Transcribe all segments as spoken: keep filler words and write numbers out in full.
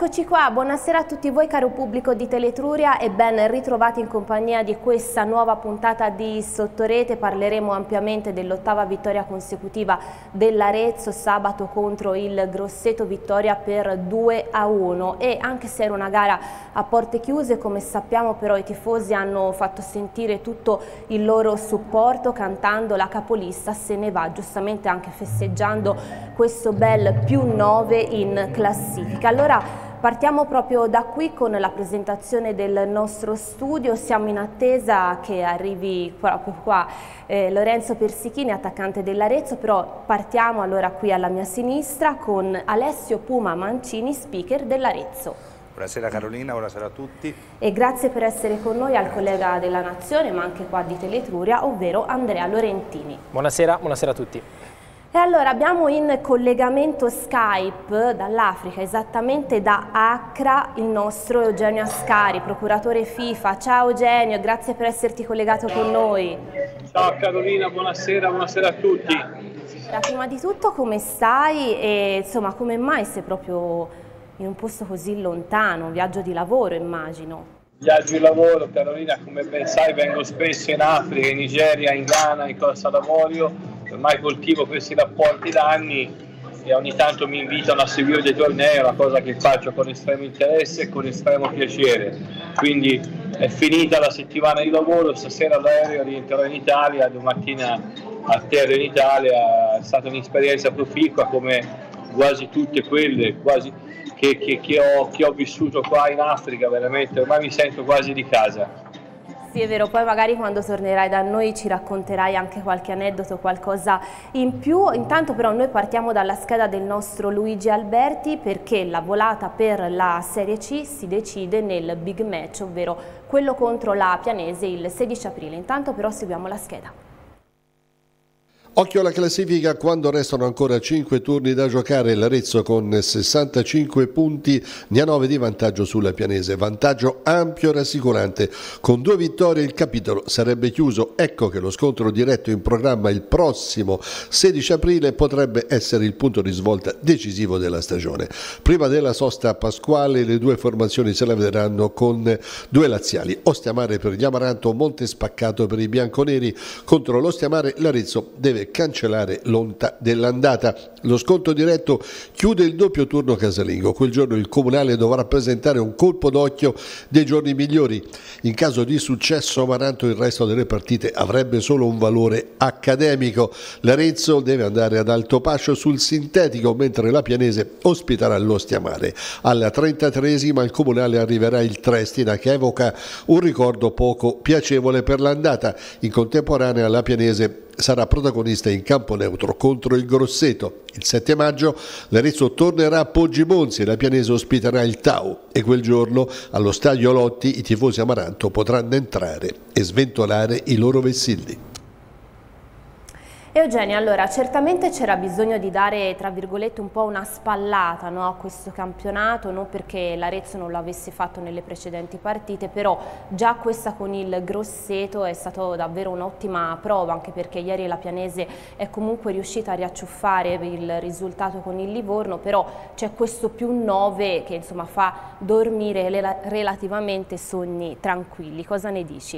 Eccoci qua, buonasera a tutti voi caro pubblico di Teletruria e ben ritrovati in compagnia di questa nuova puntata di Sottorete. Parleremo ampiamente dell'ottava vittoria consecutiva dell'Arezzo sabato contro il Grosseto, vittoria per due a uno, e anche se era una gara a porte chiuse, come sappiamo, però i tifosi hanno fatto sentire tutto il loro supporto cantando la capolista "Se ne va", giustamente anche festeggiando questo bel più nove in classifica. Allora partiamo proprio da qui con la presentazione del nostro studio. Siamo in attesa che arrivi proprio qua eh, Lorenzo Persichini, attaccante dell'Arezzo, però partiamo allora qui alla mia sinistra con Alessio Puma Mancini, speaker dell'Arezzo. Buonasera Carolina, buonasera a tutti. E grazie per essere con noi al collega della Nazione, ma anche qua di Teletruria, ovvero Andrea Lorentini. Buonasera, buonasera a tutti. E allora abbiamo in collegamento Skype dall'Africa, esattamente da Accra, il nostro Eugenio Ascari, procuratore FIFA. Ciao Eugenio, grazie per esserti collegato con noi. Ciao Carolina, buonasera, buonasera a tutti. Da prima di tutto come stai e insomma come mai sei proprio in un posto così lontano, un viaggio di lavoro immagino? Viaggio di lavoro Carolina, come ben sai vengo spesso in Africa, in Nigeria, in Ghana, in Costa d'Avorio. Ormai coltivo questi rapporti da anni e ogni tanto mi invitano a seguire dei tornei, è una cosa che faccio con estremo interesse e con estremo piacere. Quindi è finita la settimana di lavoro, stasera l'aereo rientrerò in Italia, domattina atterro in Italia. È stata un'esperienza proficua come quasi tutte quelle quasi che, che, che, ho, che ho vissuto qua in Africa, veramente ormai mi sento quasi di casa. Sì, è vero, poi magari quando tornerai da noi ci racconterai anche qualche aneddoto, qualcosa in più. Intanto però noi partiamo dalla scheda del nostro Luigi Alberti, perché la volata per la Serie C si decide nel big match, ovvero quello contro la Pianese il sedici aprile. Intanto però seguiamo la scheda. Occhio alla classifica quando restano ancora cinque turni da giocare. L'Arezzo con sessantacinque punti ne ha nove di vantaggio sulla Pianese, vantaggio ampio e rassicurante. Con due vittorie il capitolo sarebbe chiuso. Ecco che lo scontro diretto in programma il prossimo sedici aprile potrebbe essere il punto di svolta decisivo della stagione. Prima della sosta pasquale le due formazioni se la vedranno con due laziali: Ostiamare per gli Amaranto, Monte Spaccato per i bianconeri. Contro l'Ostiamare l'Arezzo deve cancellare l'onta dell'andata. Lo sconto diretto chiude il doppio turno casalingo. Quel giorno il Comunale dovrà presentare un colpo d'occhio dei giorni migliori. In caso di successo Amaranto il resto delle partite avrebbe solo un valore accademico. L'Arezzo deve andare ad Altopascio sul sintetico, mentre la Pianese ospiterà l'Ostiamare. Alla trentatreesima il Comunale arriverà il Trestina, che evoca un ricordo poco piacevole per l'andata. In contemporanea la Pianese sarà protagonista in campo neutro contro il Grosseto. Il sette maggio l'Arezzo tornerà a Poggibonsi e la Pianese ospiterà il Tau, e quel giorno allo stadio Lotti i tifosi Amaranto potranno entrare e sventolare i loro vessilli. Eugenio, allora certamente c'era bisogno di dare tra virgolette un po' una spallata, no, a questo campionato, non perché l'Arezzo non l'avesse fatto nelle precedenti partite, però già questa con il Grosseto è stata davvero un'ottima prova, anche perché ieri la Pianese è comunque riuscita a riacciuffare il risultato con il Livorno, però c'è questo più nove che insomma fa dormire relativamente sogni tranquilli. Cosa ne dici?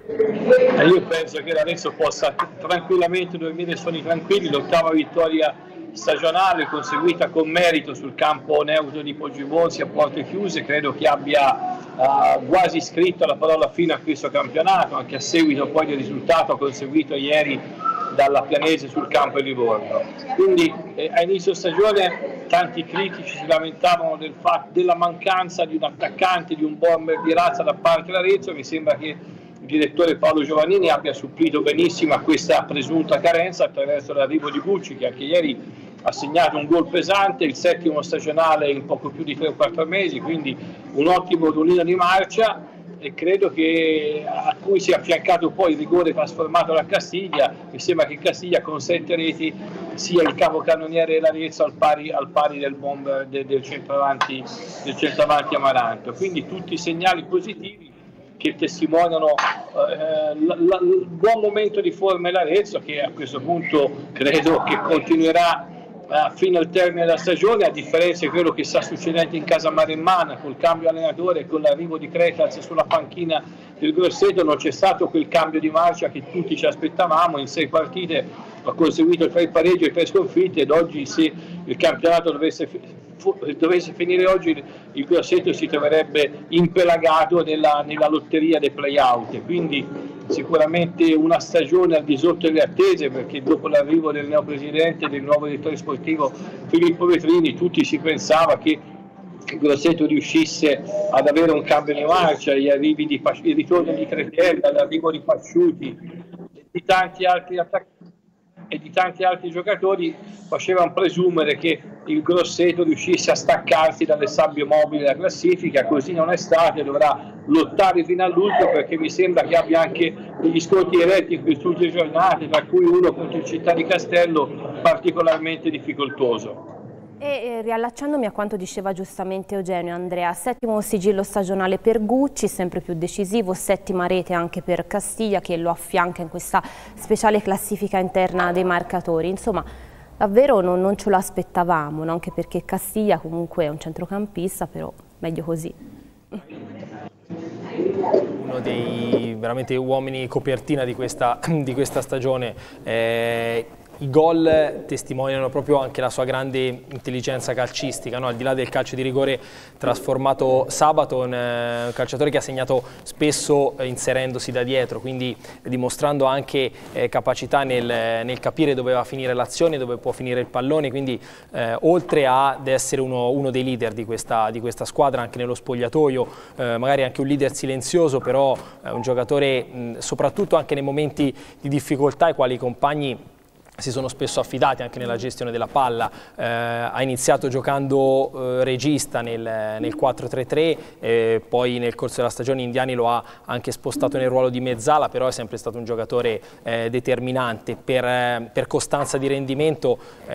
Io penso che l'Arezzo possa tranquillamente dormire sonni tranquilli. L'ottava vittoria stagionale conseguita con merito sul campo neutro di Poggibonsi a porte chiuse, credo che abbia uh, quasi scritto la parola fine a questo campionato, anche a seguito poi del risultato conseguito ieri dalla Pianese sul campo di Livorno. Quindi eh, a inizio stagione tanti critici si lamentavano del fatto, della mancanza di un attaccante, di un bomber di razza da parte dell'Arezzo. Mi sembra che il direttore Paolo Giovannini abbia supplito benissimo a questa presunta carenza attraverso l'arrivo di Bucci, che anche ieri ha segnato un gol pesante, il settimo stagionale in poco più di tre o quattro mesi, quindi un ottimo ruolino di marcia, e credo che a cui si è affiancato poi il rigore trasformato da Castiglia. Mi sembra che Castiglia con sette reti sia il capocannoniere dell'Arezzo al pari, al pari del bomber del, del centravanti del centravanti Amaranto, quindi tutti segnali positivi che testimoniano eh, il buon momento di forma dell'Arezzo, che a questo punto credo che continuerà fino al termine della stagione, a differenza di quello che sta succedendo in casa Maremmana col cambio allenatore e con l'arrivo di Cretaz sulla panchina del Grosseto. Non c'è stato quel cambio di marcia che tutti ci aspettavamo. In sei partite ha conseguito tre pareggi e tre sconfitte, ed oggi, se il campionato dovesse, dovesse finire oggi, il Grosseto si troverebbe impelagato nella, nella lotteria dei play-out. Quindi sicuramente una stagione al di sotto delle attese, perché dopo l'arrivo del neopresidente e del nuovo direttore sportivo Filippo Vetrini tutti si pensava che il Grosseto riuscisse ad avere un cambio di marcia. Gli arrivi di il ritorno di Cretella, l'arrivo di Pasciuti e di tanti altri attaccanti e di tanti altri giocatori facevano presumere che il Grosseto riuscisse a staccarsi dalle sabbie mobili della classifica. Così non è stato, e dovrà lottare fino all'ultimo, perché mi sembra che abbia anche degli sconti diretti in queste ultime giornate, tra cui uno contro il Città di Castello particolarmente difficoltoso. E eh, riallacciandomi a quanto diceva giustamente Eugenio, Andrea, settimo sigillo stagionale per Gucci, sempre più decisivo, settima rete anche per Castiglia, che lo affianca in questa speciale classifica interna dei marcatori. Insomma, davvero non, non ce lo aspettavamo, no? Anche perché Castiglia comunque è un centrocampista, però meglio così. Uno dei veramente uomini copertina di questa, di questa stagione. Eh, I gol testimoniano proprio anche la sua grande intelligenza calcistica, no? Al di là del calcio di rigore trasformato sabato, un, eh, un calciatore che ha segnato spesso eh, inserendosi da dietro, quindi eh, dimostrando anche eh, capacità nel, nel capire dove va a finire l'azione, dove può finire il pallone, quindi eh, oltre ad essere uno, uno dei leader di questa, di questa squadra, anche nello spogliatoio, eh, magari anche un leader silenzioso, però eh, un giocatore mh, soprattutto anche nei momenti di difficoltà ai quali i compagni si sono spesso affidati anche nella gestione della palla. Eh, ha iniziato giocando eh, regista nel, nel quattro tre tre, eh, poi nel corso della stagione Indiani lo ha anche spostato nel ruolo di mezzala, però è sempre stato un giocatore eh, determinante per, eh, per costanza di rendimento.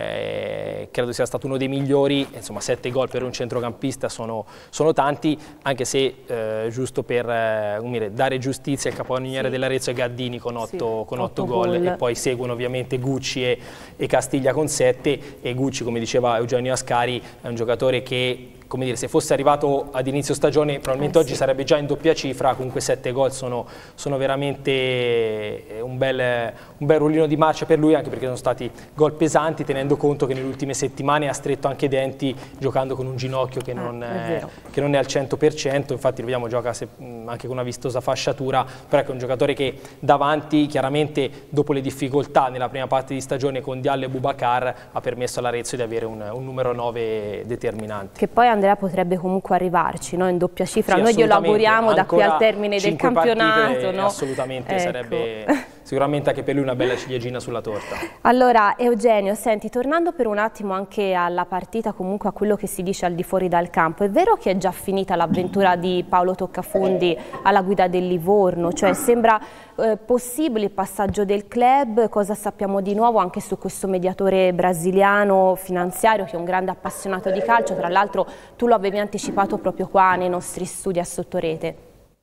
Eh, credo sia stato uno dei migliori. Insomma, sette gol per un centrocampista sono, sono tanti, anche se eh, giusto per eh, dire, dare giustizia al capocannoniere sì. dell'Arezzo è Gaddini con otto, sì, con otto gol, gol, e poi seguono ovviamente Gucci E, e Castiglia con sette. E Gucci, come diceva Eugenio Ascari, è un giocatore che, come dire, se fosse arrivato ad inizio stagione probabilmente eh, oggi sì. sarebbe già in doppia cifra. Comunque sette gol sono, sono veramente un bel, un bel rullino di marcia per lui, anche perché sono stati gol pesanti, tenendo conto che nelle ultime settimane ha stretto anche i denti giocando con un ginocchio che non, eh, è, che non è al cento per cento. Infatti lo vediamo, gioca se, anche con una vistosa fasciatura, però ecco, è un giocatore che davanti, chiaramente dopo le difficoltà nella prima parte di stagione con Diallo e Boubacar, ha permesso all'Arezzo di avere un, un numero nove determinante. Che poi Andrea potrebbe comunque arrivarci, no? In doppia cifra, sì, noi glielo auguriamo da qui al termine del campionato, no? Assolutamente, ecco. Sarebbe sicuramente anche per lui una bella ciliegina sulla torta. Allora Eugenio, senti, tornando per un attimo anche alla partita, comunque a quello che si dice al di fuori dal campo, è vero che è già finita l'avventura di Paolo Toccafondi alla guida del Livorno? Cioè sembra eh, possibile il passaggio del club? Cosa sappiamo di nuovo anche su questo mediatore brasiliano finanziario che è un grande appassionato di calcio? Tra l'altro tu lo avevi anticipato proprio qua nei nostri studi a Sottorete.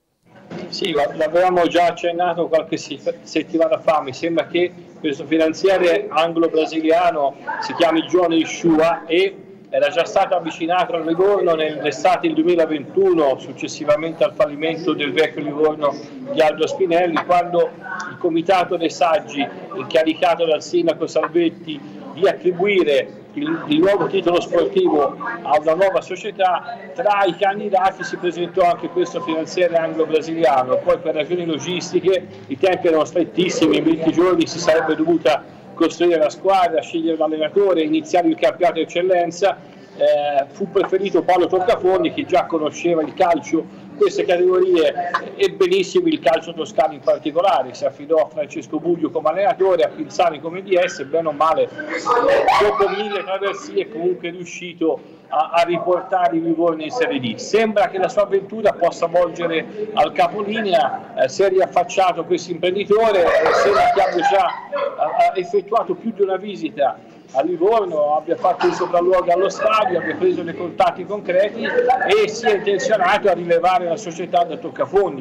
Sì, l'avevamo già accennato qualche settimana fa. Mi sembra che questo finanziere anglo-brasiliano si chiami Johnny Shua e era già stato avvicinato al Livorno nell'estate del duemilaventuno, successivamente al fallimento del vecchio Livorno di Aldo Spinelli, quando il Comitato dei Saggi, incaricato dal sindaco Salvetti di attribuire Il, il nuovo titolo sportivo a una nuova società, tra i candidati si presentò anche questo finanziere anglo-brasiliano. Poi per ragioni logistiche i tempi erano strettissimi, in venti giorni si sarebbe dovuta costruire la squadra, scegliere l'allenatore, iniziare il campionato di eccellenza. Eh, fu preferito Paolo Toccafondi, che già conosceva il calcio, queste categorie e benissimo il calcio toscano in particolare. Si affidò a Francesco Buglio come allenatore, a Pinzani come D S, bene o male dopo mille traversie è comunque riuscito a, a riportare il Livorno in Serie D. Sembra che la sua avventura possa volgere al capolinea. Eh, si è riaffacciato questo imprenditore, eh, sembra che abbia già eh, effettuato più di una visita a Livorno, abbia fatto il sopralluogo allo stadio, abbia preso dei contatti concreti e sia intenzionato a rilevare la società da Toccafondi.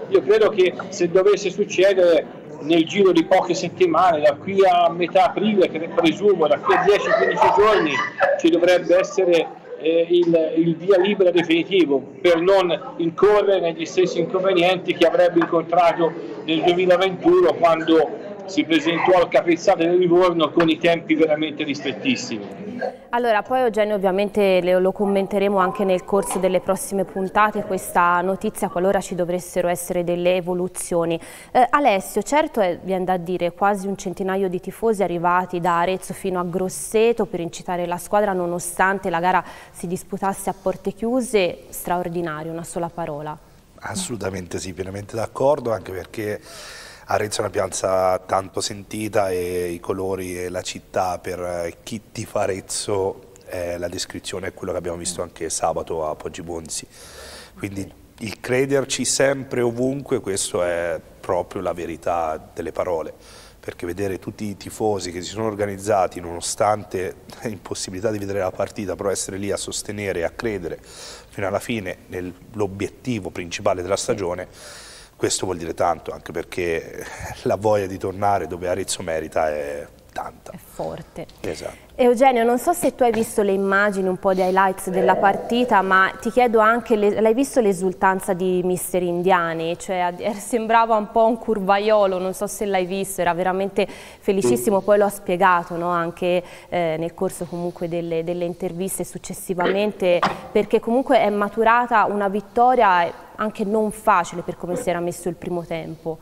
io credo che se dovesse succedere nel giro di poche settimane, da qui a metà aprile, che ne presumo, da qui a dieci quindici giorni, ci dovrebbe essere eh, il, il via libera definitivo, per non incorrere negli stessi inconvenienti che avrebbe incontrato nel duemilaventuno, quando si presentò al Capezzale del Livorno con i tempi veramente ristrettissimi. Allora, poi Eugenio ovviamente lo commenteremo anche nel corso delle prossime puntate, questa notizia, qualora ci dovessero essere delle evoluzioni. Eh, Alessio, certo è, viene da dire, quasi un centinaio di tifosi arrivati da Arezzo fino a Grosseto per incitare la squadra, nonostante la gara si disputasse a porte chiuse. Straordinario, una sola parola. Assolutamente sì, pienamente d'accordo, anche perché Arezzo è una piazza tanto sentita e i colori e la città, per chi tifa Arezzo, eh, la descrizione è quello che abbiamo visto anche sabato a Poggibonsi. Quindi il crederci sempre ovunque, questo è proprio la verità delle parole, perché vedere tutti i tifosi che si sono organizzati nonostante l'impossibilità di vedere la partita, però essere lì a sostenere e a credere fino alla fine nell'obiettivo principale della stagione, questo vuol dire tanto, anche perché la voglia di tornare dove Arezzo merita è tanta. È forte. Esatto. Eugenio, non so se tu hai visto le immagini, un po' di highlights della partita, ma ti chiedo anche, l'hai visto l'esultanza di mister Indiani? Cioè, sembrava un po' un curvaiolo, non so se l'hai visto, era veramente felicissimo, poi lo ha spiegato, no? Anche eh, nel corso comunque delle, delle interviste successivamente, perché comunque è maturata una vittoria anche non facile per come si era messo il primo tempo.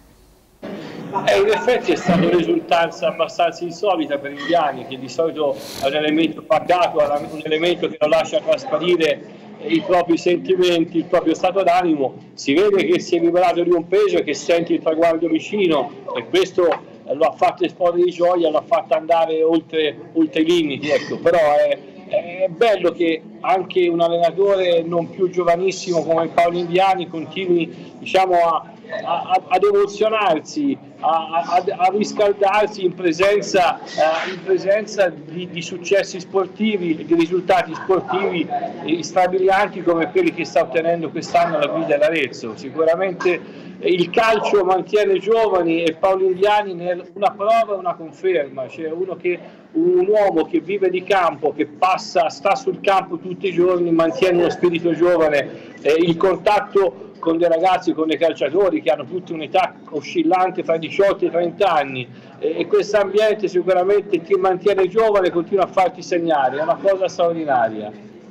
Eh, in effetti è stata un'esultanza abbastanza insolita per Indiani, che di solito è un elemento pagato, un elemento che non lascia trasparire i propri sentimenti, il proprio stato d'animo. Si vede che si è liberato di un peso e che sente il traguardo vicino, e questo lo ha fatto esplodere di gioia, lo ha fatto andare oltre, oltre i limiti. Ecco. Però è, è bello che anche un allenatore non più giovanissimo come Paolo Indiani continui, diciamo, a A, ad emozionarsi, a, a, a riscaldarsi in presenza, uh, in presenza di, di successi sportivi, di risultati sportivi strabilianti come quelli che sta ottenendo quest'anno la guida dell'Arezzo. Sicuramente il calcio mantiene giovani e Paolo Indiani è una prova e una conferma, cioè uno che, un uomo che vive di campo, che passa, sta sul campo tutti i giorni, mantiene uno spirito giovane, eh, il contatto con dei ragazzi, con dei calciatori che hanno tutta un'età oscillante fra i diciotto e i trenta anni, e questo ambiente sicuramente ti mantiene giovane e continua a farti segnare, è una cosa straordinaria.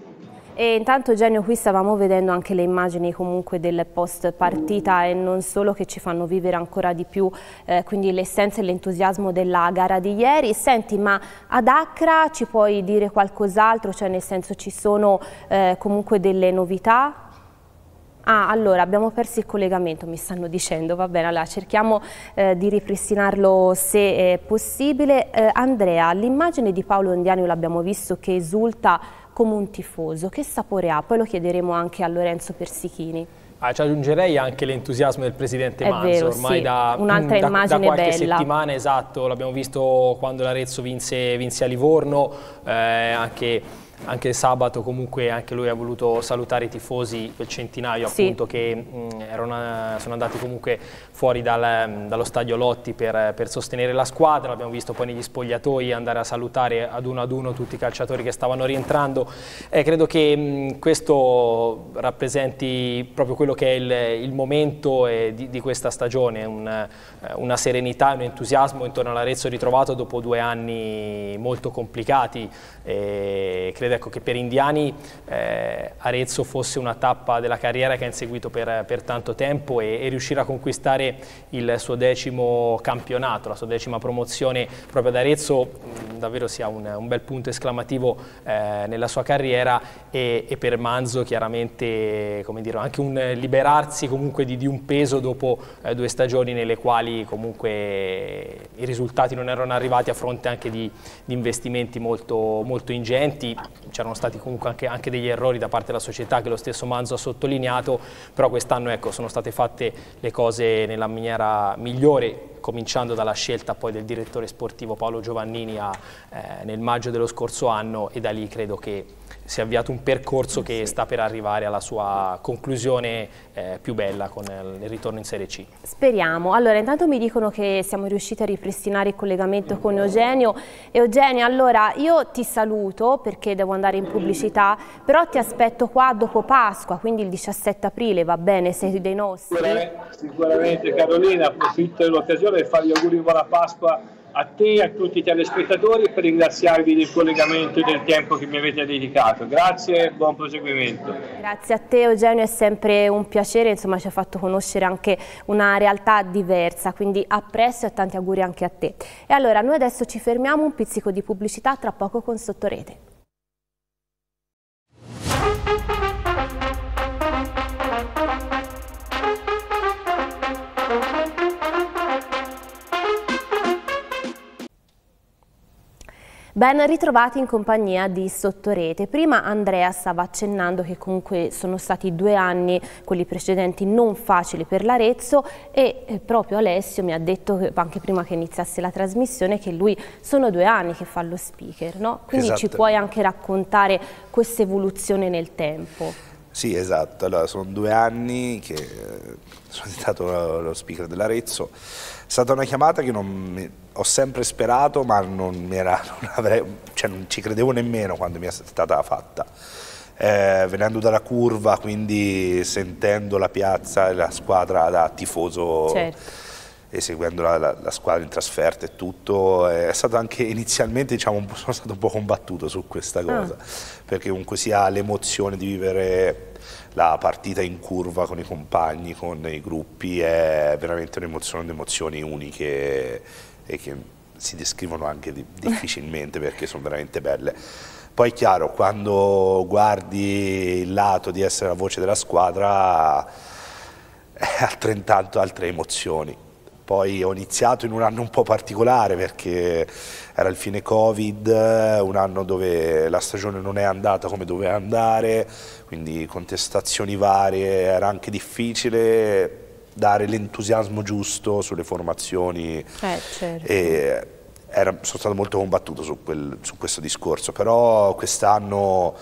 E intanto Eugenio, qui stavamo vedendo anche le immagini comunque del post partita, e non solo, che ci fanno vivere ancora di più eh, quindi l'essenza e l'entusiasmo della gara di ieri. Senti, ma ad Accra ci puoi dire qualcos'altro? Cioè, nel senso, ci sono eh, comunque delle novità? Ah, allora, abbiamo perso il collegamento, mi stanno dicendo, va bene, allora cerchiamo eh, di ripristinarlo se è possibile. Eh, Andrea, l'immagine di Paolo Indiani l'abbiamo visto che esulta come un tifoso, che sapore ha? Poi lo chiederemo anche a Lorenzo Persichini. Ah, ci aggiungerei anche l'entusiasmo del presidente È Manzo, vero, ormai sì. da, Un'altra da, immagine da qualche bella. settimana, esatto, l'abbiamo visto quando l'Arezzo vinse, vinse a Livorno, eh, anche... Anche sabato comunque anche lui ha voluto salutare i tifosi, quel centinaio sì. appunto che mh, erano, sono andati comunque fuori dal, dallo stadio Lotti per, per sostenere la squadra. L'abbiamo visto poi negli spogliatoi andare a salutare ad uno ad uno tutti i calciatori che stavano rientrando. Eh, credo che mh, questo rappresenti proprio quello che è il, il momento eh, di, di questa stagione, un, eh, una serenità e un entusiasmo intorno all'Arezzo ritrovato dopo due anni molto complicati. Eh, credo ecco, che per Indiani eh, Arezzo fosse una tappa della carriera che ha inseguito per, per tanto tempo, e, e riuscire a conquistare il suo decimo campionato, la sua decima promozione proprio ad Arezzo, mh, davvero sia un, un bel punto esclamativo eh, nella sua carriera, e, e per Manzo chiaramente, come dire, anche un liberarsi comunque di, di un peso dopo eh, due stagioni nelle quali comunque i risultati non erano arrivati, a fronte anche di, di investimenti molto, molto ingenti. C'erano stati comunque anche, anche degli errori da parte della società che lo stesso Manzo ha sottolineato, però quest'anno ecco, sono state fatte le cose nella maniera migliore, cominciando dalla scelta poi del direttore sportivo Paolo Giovannini a, eh, nel maggio dello scorso anno, e da lì credo che si è avviato un percorso che sì. sta per arrivare alla sua conclusione eh, più bella con il ritorno in Serie C. Speriamo. Allora, intanto mi dicono che siamo riusciti a ripristinare il collegamento con Eugenio. Eugenio, allora io ti saluto perché devo andare in pubblicità, però ti aspetto qua dopo Pasqua, quindi il diciassette aprile, va bene? Sei dei nostri? Sicuramente, sicuramente Carolina, approfitto dell'occasione per fare gli auguri di buona Pasqua a te e a tutti i telespettatori, per ringraziarvi del collegamento e del tempo che mi avete dedicato. Grazie e buon proseguimento. Grazie a te Eugenio, è sempre un piacere, insomma ci ha fatto conoscere anche una realtà diversa, quindi a presto e tanti auguri anche a te. E allora noi adesso ci fermiamo, un pizzico di pubblicità, tra poco con Sottorete. Ben ritrovati in compagnia di Sottorete. Prima Andrea stava accennando che comunque sono stati due anni, quelli precedenti, non facili per l'Arezzo, e eh, proprio Alessio mi ha detto, che, anche prima che iniziasse la trasmissione, che lui sono due anni che fa lo speaker, no? Quindi esatto. Ci puoi anche raccontare questa evoluzione nel tempo? Sì, esatto. Allora, sono due anni che sono diventato lo speaker dell'Arezzo. È stata una chiamata che non mi, ho sempre sperato, ma non, mi era, non, avrei, cioè non ci credevo nemmeno quando mi è stata fatta. Eh, venendo dalla curva, quindi sentendo la piazza e la squadra da tifoso, certo. e seguendo la, la, la squadra in trasferta e tutto, è stato anche inizialmente, diciamo, un po', sono stato un po' combattuto su questa cosa, ah. perché comunque si ha l'emozione di vivere la partita in curva con i compagni, con i gruppi, è veramente un'emozione, emozioni uniche e che si descrivono anche di, difficilmente perché sono veramente belle. Poi è chiaro, quando guardi il lato di essere la voce della squadra, è altrettanto altre emozioni. Poi ho iniziato in un anno un po' particolare perché era il fine Covid, un anno dove la stagione non è andata come doveva andare, quindi contestazioni varie, era anche difficile dare l'entusiasmo giusto sulle formazioni, eh, certo. e era, sono stato molto combattuto su, quel, su questo discorso, però quest'anno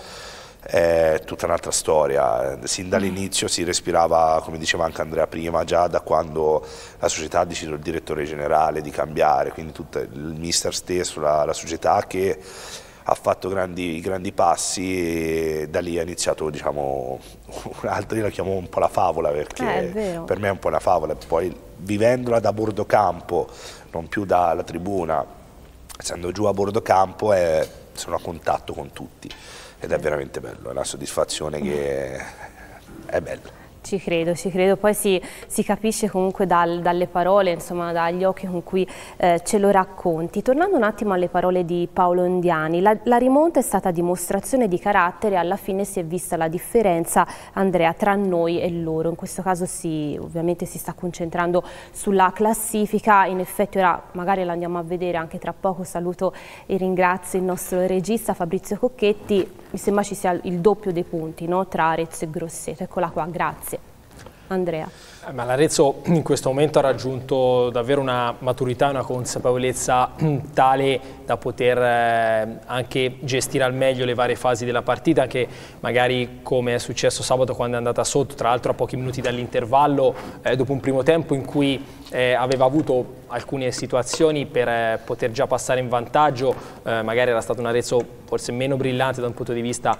è tutta un'altra storia. Sin dall'inizio si respirava, come diceva anche Andrea prima, già da quando la società ha deciso, il direttore generale, di cambiare, quindi tutto il mister stesso, la, la società che ha fatto grandi, grandi passi, e da lì è iniziato, diciamo, un altro, io la chiamo un po' la favola, perché eh, per me è un po' una favola. Poi vivendola da bordo campo, non più dalla tribuna, essendo giù a bordo campo, è, sono a contatto con tutti. Ed è veramente bello, è una soddisfazione che è bella. Ci credo, ci credo, poi si, si capisce comunque dal, dalle parole, insomma dagli occhi con cui eh, ce lo racconti. Tornando un attimo alle parole di Paolo Indiani, la, la rimonta è stata dimostrazione di carattere, alla fine si è vista la differenza, Andrea, tra noi e loro. In questo caso si, ovviamente si sta concentrando sulla classifica, in effetti ora magari la andiamo a vedere anche tra poco. Saluto e ringrazio il nostro regista Fabrizio Cocchetti, mi sembra ci sia il doppio dei punti, no? Tra Arezzo e Grosseto, eccola qua, grazie. Andrea. Eh, ma l'Arezzo in questo momento ha raggiunto davvero una maturità e una consapevolezza tale da poter eh, anche gestire al meglio le varie fasi della partita, che magari, come è successo sabato quando è andata sotto, tra l'altro a pochi minuti dall'intervallo, eh, dopo un primo tempo in cui eh, aveva avuto alcune situazioni per eh, poter già passare in vantaggio, eh, magari era stato un Arezzo forse meno brillante da un punto di vista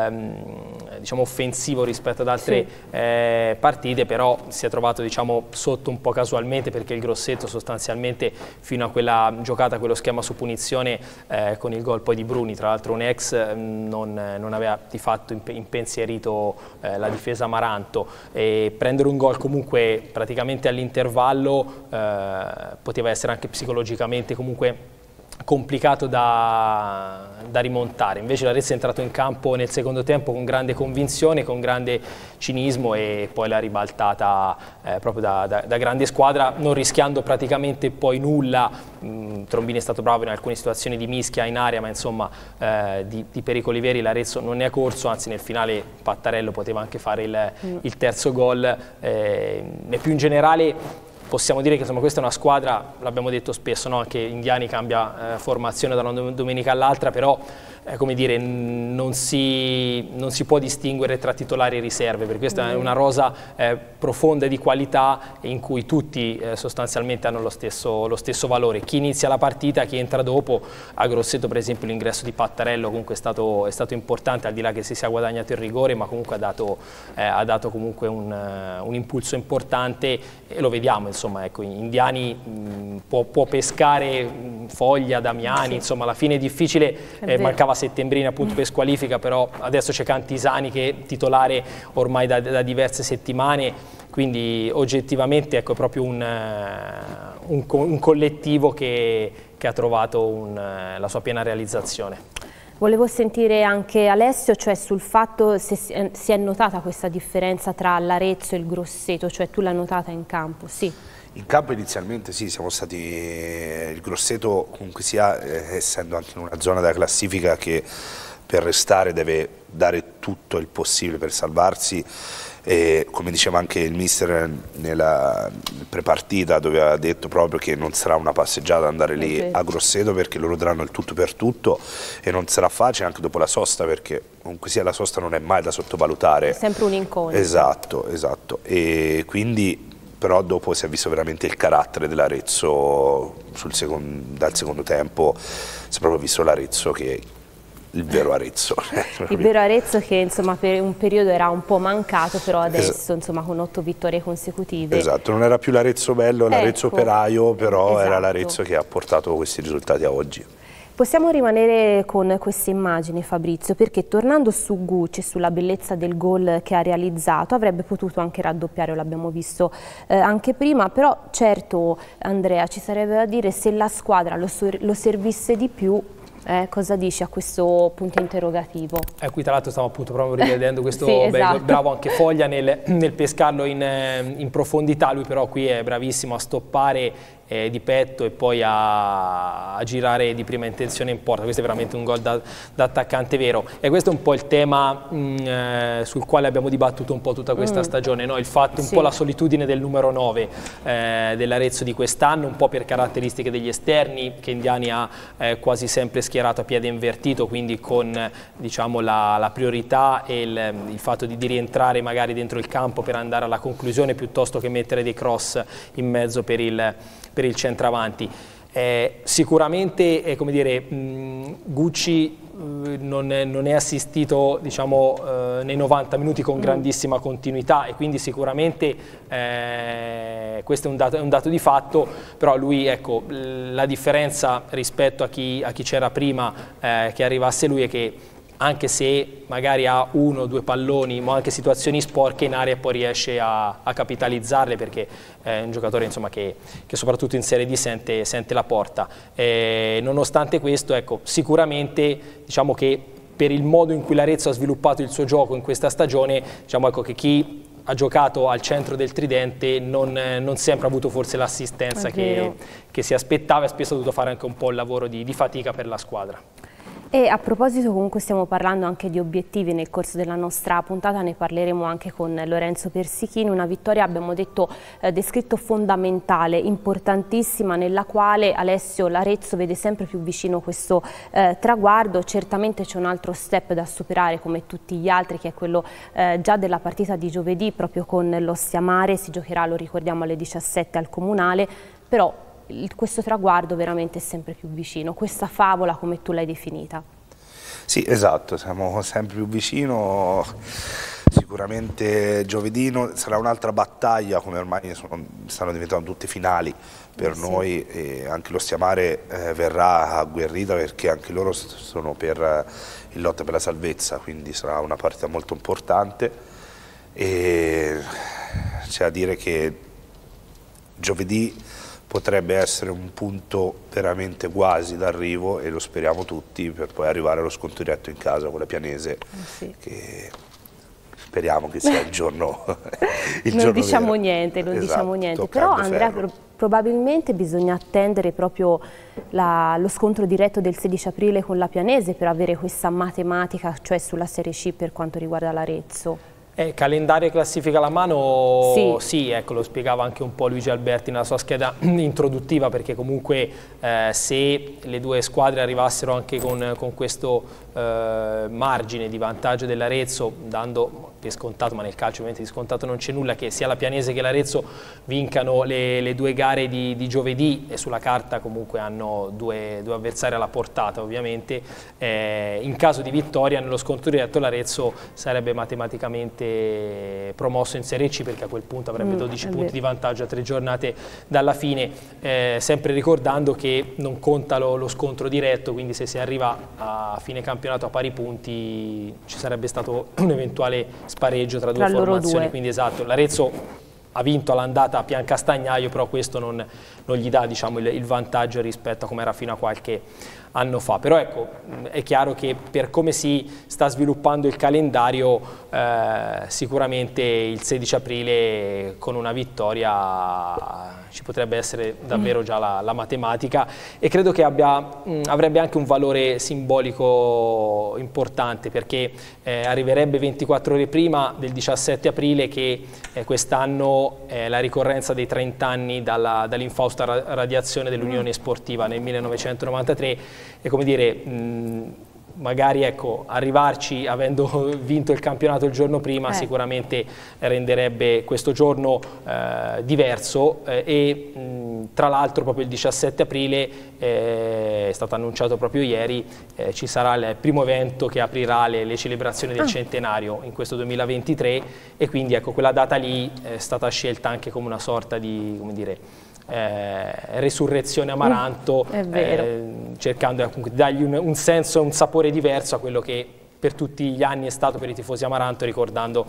ehm, diciamo offensivo rispetto ad altre sì. eh, partite, però si è trovato, diciamo, sotto un po' casualmente, perché il Grosseto sostanzialmente fino a quella giocata, quello schema su punizione eh, con il gol poi di Bruni, tra l'altro un ex, non, non aveva di fatto impensierito eh, la difesa Amaranto, e prendere un gol comunque praticamente all'intervallo eh, poteva essere anche psicologicamente comunque complicato da, da rimontare. Invece l'Arezzo è entrato in campo nel secondo tempo con grande convinzione, con grande cinismo, e poi l'ha ribaltata eh, proprio da, da, da grande squadra, non rischiando praticamente poi nulla. mh, Trombini è stato bravo in alcune situazioni di mischia in area, ma insomma eh, di, di pericoli veri l'Arezzo non ne ha corso, anzi nel finale Pattarello poteva anche fare il, mm. il terzo gol, eh, e più in generale possiamo dire che insomma, questa è una squadra, l'abbiamo detto spesso, no? Che Indiani cambia eh, formazione da una domenica all'altra, però eh, come dire, non si, non si può distinguere tra titolari e riserve, perché questa mm. è una rosa eh, profonda e di qualità in cui tutti eh, sostanzialmente hanno lo stesso, lo stesso valore. Chi inizia la partita, chi entra dopo. A Grosseto per esempio l'ingresso di Pattarello comunque è stato, è stato importante, al di là che si sia guadagnato il rigore, ma comunque ha dato, eh, ha dato comunque un, uh, un impulso importante, e lo vediamo, insomma, ecco, Indiani mh, può, può pescare mh, Foglia, Damiani, sì. Insomma alla fine è difficile, eh, mancava Settembrini appunto per squalifica, però adesso c'è Cantisani che è titolare ormai da, da diverse settimane, quindi oggettivamente ecco, è proprio un, uh, un, un collettivo che, che ha trovato un, uh, la sua piena realizzazione. Volevo sentire anche Alessio, cioè sul fatto se si è notata questa differenza tra l'Arezzo e il Grosseto, cioè tu l'hai notata in campo, sì? In campo inizialmente sì, siamo stati, il Grosseto comunque sia, eh, essendo anche in una zona della classifica che per restare deve dare tutto il possibile per salvarsi, e come diceva anche il mister nella prepartita, dove aveva detto proprio che non sarà una passeggiata andare lì okay. a Grosseto, perché loro daranno il tutto per tutto e non sarà facile anche dopo la sosta, perché comunque sia la sosta non è mai da sottovalutare. È sempre un incontro. Esatto, esatto. E quindi però dopo si è visto veramente il carattere dell'Arezzo dal secondo tempo, si è proprio visto l'Arezzo che il vero Arezzo. Il vero Arezzo che insomma per un periodo era un po' mancato, però adesso esatto. insomma con otto vittorie consecutive. Esatto, non era più l'Arezzo bello, l'Arezzo ecco. operaio, però esatto. era l'Arezzo che ha portato questi risultati a oggi. Possiamo rimanere con queste immagini, Fabrizio, perché tornando su Gucci, sulla bellezza del gol che ha realizzato, avrebbe potuto anche raddoppiare, l'abbiamo visto eh, anche prima, però certo Andrea ci sarebbe da dire se la squadra lo, lo servisse di più. Eh, cosa dici a questo punto interrogativo? Eh, qui tra l'altro stiamo appunto proprio rivedendo questo sì, esatto. beh, bravo anche Foglia nel, nel pescarlo in, in profondità, lui però qui è bravissimo a stoppare eh, di petto e poi a, a girare di prima intenzione in porta. Questo è veramente un gol da, da attaccante vero, e questo è un po' il tema mh, eh, sul quale abbiamo dibattuto un po' tutta questa mm. stagione, no? Il fatto, un sì. po' la solitudine del numero nove eh, dell'Arezzo di quest'anno, un po' per caratteristiche degli esterni che Indiani ha eh, quasi sempre schierato a piede invertito, quindi con diciamo, la, la priorità e il, il fatto di, di rientrare magari dentro il campo per andare alla conclusione piuttosto che mettere dei cross in mezzo per il, per il centravanti. Eh, sicuramente eh, come dire, mh, Gucci eh, non, è, non è assistito diciamo, eh, nei novanta minuti con grandissima continuità, e quindi sicuramente eh, questo è un, dato, è un dato di fatto, però lui, ecco, la differenza rispetto a chi, a chi c'era prima eh, che arrivasse lui è che anche se magari ha uno o due palloni, ma anche situazioni sporche in area, poi riesce a, a capitalizzarle, perché è un giocatore insomma, che, che soprattutto in Serie D sente, sente la porta. E nonostante questo, ecco, sicuramente diciamo che per il modo in cui l'Arezzo ha sviluppato il suo gioco in questa stagione, diciamo ecco, che chi ha giocato al centro del tridente non, non sempre ha avuto forse l'assistenza che, che si aspettava, e spesso ha dovuto fare anche un po' il lavoro di, di fatica per la squadra. E a proposito comunque stiamo parlando anche di obiettivi, nel corso della nostra puntata ne parleremo anche con Lorenzo Persichini, una vittoria abbiamo detto eh, descritto fondamentale, importantissima, nella quale Alessio l'Arezzo vede sempre più vicino questo eh, traguardo. Certamente c'è un altro step da superare come tutti gli altri, che è quello eh, già della partita di giovedì proprio con l'Ostia Mare, si giocherà, lo ricordiamo, alle diciassette al Comunale, però questo traguardo veramente è sempre più vicino, questa favola come tu l'hai definita. Sì, esatto, siamo sempre più vicino, sicuramente giovedì sarà un'altra battaglia, come ormai sono, stanno diventando tutte finali per sì. noi, e anche l'Ostia Mare eh, verrà agguerrita, perché anche loro sono per eh, in lotta per la salvezza, quindi sarà una partita molto importante, e c'è da dire che giovedì potrebbe essere un punto veramente quasi d'arrivo, e lo speriamo tutti, per poi arrivare allo scontro diretto in casa con la Pianese, eh sì. che speriamo che sia il giorno il non giorno diciamo vero. niente, non esatto, diciamo niente, però Andrea, probabilmente bisogna attendere proprio la, lo scontro diretto del sedici aprile con la Pianese per avere questa matematica, cioè sulla Serie C per quanto riguarda l'Arezzo. Eh, calendario e classifica alla mano, sì. sì, ecco, lo spiegava anche un po' Luigi Alberti nella sua scheda introduttiva, perché comunque eh, se le due squadre arrivassero anche con, con questo eh, margine di vantaggio dell'Arezzo, dando per scontato, ma nel calcio ovviamente di scontato non c'è nulla, che sia la Pianese che l'Arezzo vincano le, le due gare di, di giovedì, e sulla carta comunque hanno due, due avversari alla portata ovviamente, eh, in caso di vittoria nello scontro diretto l'Arezzo sarebbe matematicamente promosso in Serie C, perché a quel punto avrebbe dodici mm, punti di vantaggio a tre giornate dalla fine, eh, sempre ricordando che non conta lo, lo scontro diretto, quindi se si arriva a fine campionato a pari punti ci sarebbe stato un eventuale spareggio tra due tra formazioni, due. Quindi esatto, l'Arezzo ha vinto all'andata a Piancastagnaio, però questo non, non gli dà, diciamo, il, il vantaggio rispetto a come era fino a qualche anno fa. Però ecco, è chiaro che per come si sta sviluppando il calendario, eh, sicuramente il sedici aprile con una vittoria ci potrebbe essere davvero già la, la matematica, e credo che abbia, mh, avrebbe anche un valore simbolico importante, perché eh, arriverebbe ventiquattro ore prima del diciassette aprile, che eh, quest'anno è la ricorrenza dei trenta anni dall'infausta ra radiazione dell'Unione Sportiva nel millenovecentonovantatré, e come dire, mh, magari ecco, arrivarci avendo vinto il campionato il giorno prima eh. sicuramente renderebbe questo giorno eh, diverso, eh, e mh, tra l'altro proprio il diciassette aprile, eh, è stato annunciato proprio ieri, eh, ci sarà il primo evento che aprirà le, le celebrazioni del ah. centenario in questo duemilaventitré, e quindi ecco, quella data lì è stata scelta anche come una sorta di, come dire, Eh, resurrezione Amaranto, mm, eh, cercando appunto, di dargli un, un senso, un sapore diverso a quello che per tutti gli anni è stato per i tifosi Amaranto, ricordando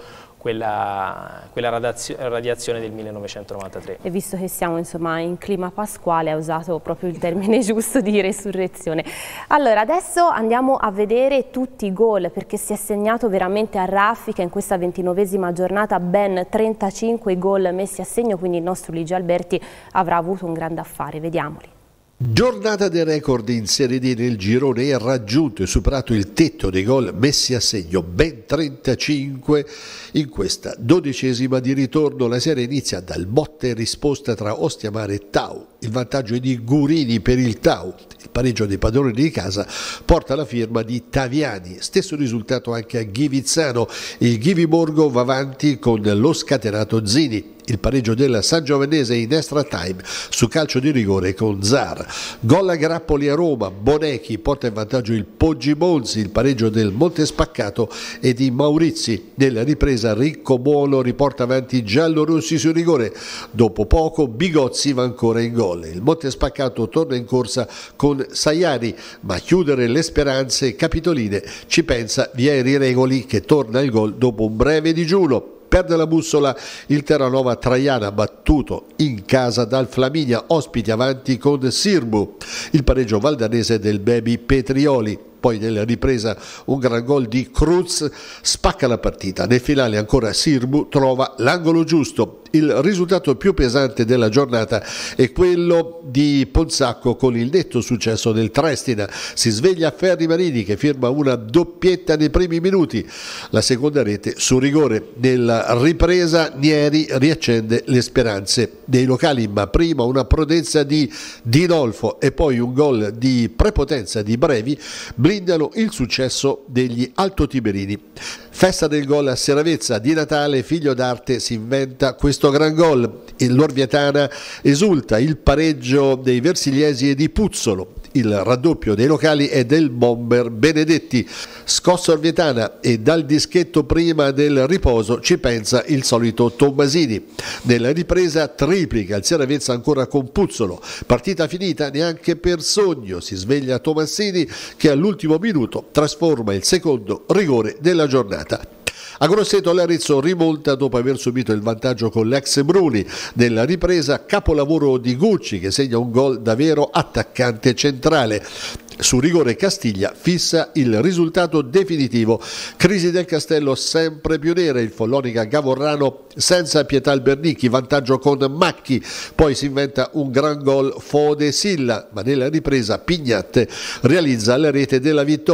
quella, quella radiazione del millenovecentonovantatré. E visto che siamo insomma in clima pasquale, ha usato proprio il termine giusto di resurrezione. Allora adesso andiamo a vedere tutti i gol, perché si è segnato veramente a raffica in questa ventinovesima giornata, ben trentacinque gol messi a segno, quindi il nostro Luigi Alberti avrà avuto un grande affare, vediamoli. Giornata dei record in Serie D nel girone, e raggiunto e superato il tetto dei gol messi a segno, ben trentacinque in questa dodicesima di ritorno. La serie inizia dal botta e risposta tra Ostiamare e Tau. Il vantaggio è di Gurini per il Tau. Il pareggio dei padroni di casa porta la firma di Taviani. Stesso risultato anche a Ghivizzano. Il Ghiviborgo va avanti con lo scatenato Zini. Il pareggio del Sangiovannese in extra time su calcio di rigore con Zar. Gol a Grappoli a Roma, Bonechi porta in vantaggio il Poggi Monzi, il pareggio del Montespaccato e di Maurizi. Nella ripresa Ricco Buono riporta avanti i giallorossi su rigore. Dopo poco Bigozzi va ancora in gol. Il Montespaccato torna in corsa con Saiani, ma a chiudere le speranze capitoline ci pensa Vieri Regoli, che torna al gol dopo un breve digiuno. Perde la bussola il Terranova Traiana, battuto in casa dal Flaminia, ospiti avanti con Sirbu. Il pareggio valdanese del Baby Petrioli. Poi nella ripresa un gran gol di Cruz spacca la partita. Nel finale ancora Sirbu trova l'angolo giusto. Il risultato più pesante della giornata è quello di Ponzacco con il netto successo del Trestina. Si sveglia Ferri Marini, che firma una doppietta nei primi minuti. La seconda rete su rigore. Nella ripresa Nieri riaccende le speranze dei locali, ma prima una prudenza di Dinolfo e poi un gol di prepotenza di Brevi blindano il successo degli altotiberini. Festa del gol a Seravezza. Di Natale, figlio d'arte, si inventa questo gran gol. L'Orvietana esulta. Il pareggio dei Versigliesi e di Puzzolo. Il raddoppio dei locali è del bomber Benedetti. Scossa Orvietana, e dal dischetto prima del riposo ci pensa il solito Tommasini. Nella ripresa triplica il Seravezza ancora con Puzzolo. Partita finita neanche per sogno. Si sveglia Tomassini, che all'ultimo minuto trasforma il secondo rigore della giornata. A Grosseto l'Arezzo rimonta dopo aver subito il vantaggio con l'ex Bruni. Nella ripresa capolavoro di Gucci, che segna un gol da vero attaccante centrale. Su rigore Castiglia fissa il risultato definitivo. Crisi del Castello sempre più nera, il Follonica Gavorrano senza pietà Albernicchi, vantaggio con Macchi, poi si inventa un gran gol Fode Silla, ma nella ripresa Pignatte realizza la rete della vittoria.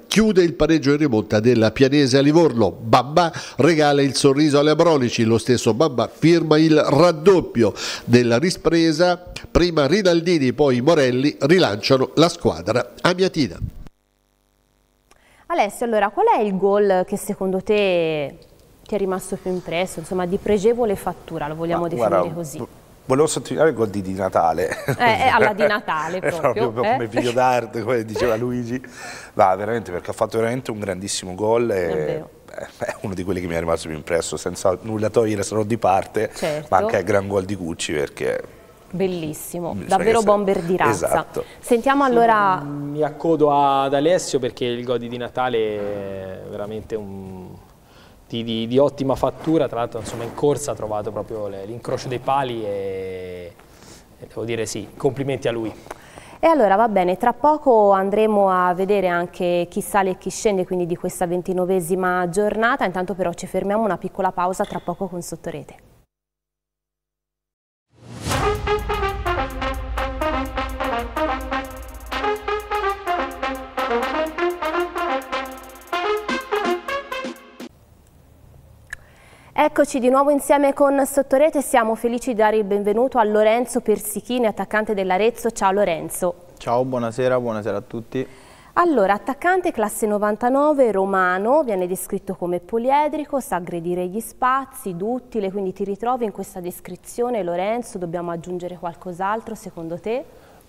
chiude il pareggio in rimonta della Pianese a Livorno. Babà regala il sorriso alle Abrolici, lo stesso Babà firma il raddoppio della rispresa, prima Rinaldini poi Morelli rilanciano la squadra amiatina. Alessio, allora qual è il gol che secondo te ti è rimasto più impresso, insomma di pregevole fattura, lo vogliamo Ma, definire guarda, così? Volevo sottolineare il gol di Di Natale. Eh, alla Di Natale proprio. proprio eh? come figlio d'arte, come diceva Luigi. Va, veramente, perché ha fatto veramente un grandissimo gol e è uno di quelli che mi è rimasto più impresso, senza nulla togliere, sarò di parte, certo. Ma anche il gran gol di Cucci perché... Bellissimo, davvero bomber di razza. Esatto. Sentiamo allora... Mi accodo ad Alessio perché il gol di Di Natale è veramente un... Di, di, di ottima fattura, tra l'altro insomma in corsa ha trovato proprio l'incrocio dei pali e, e devo dire sì, complimenti a lui. E allora va bene, tra poco andremo a vedere anche chi sale e chi scende quindi di questa ventinovesima giornata, intanto però ci fermiamo una piccola pausa, tra poco con Sottorete. Eccoci di nuovo insieme con Sottorete, siamo felici di dare il benvenuto a Lorenzo Persichini, attaccante dell'Arezzo. Ciao Lorenzo. Ciao, buonasera, buonasera a tutti. Allora, attaccante classe novantanove, romano, viene descritto come poliedrico, sa aggredire gli spazi, duttile, quindi ti ritrovi in questa descrizione Lorenzo, dobbiamo aggiungere qualcos'altro secondo te?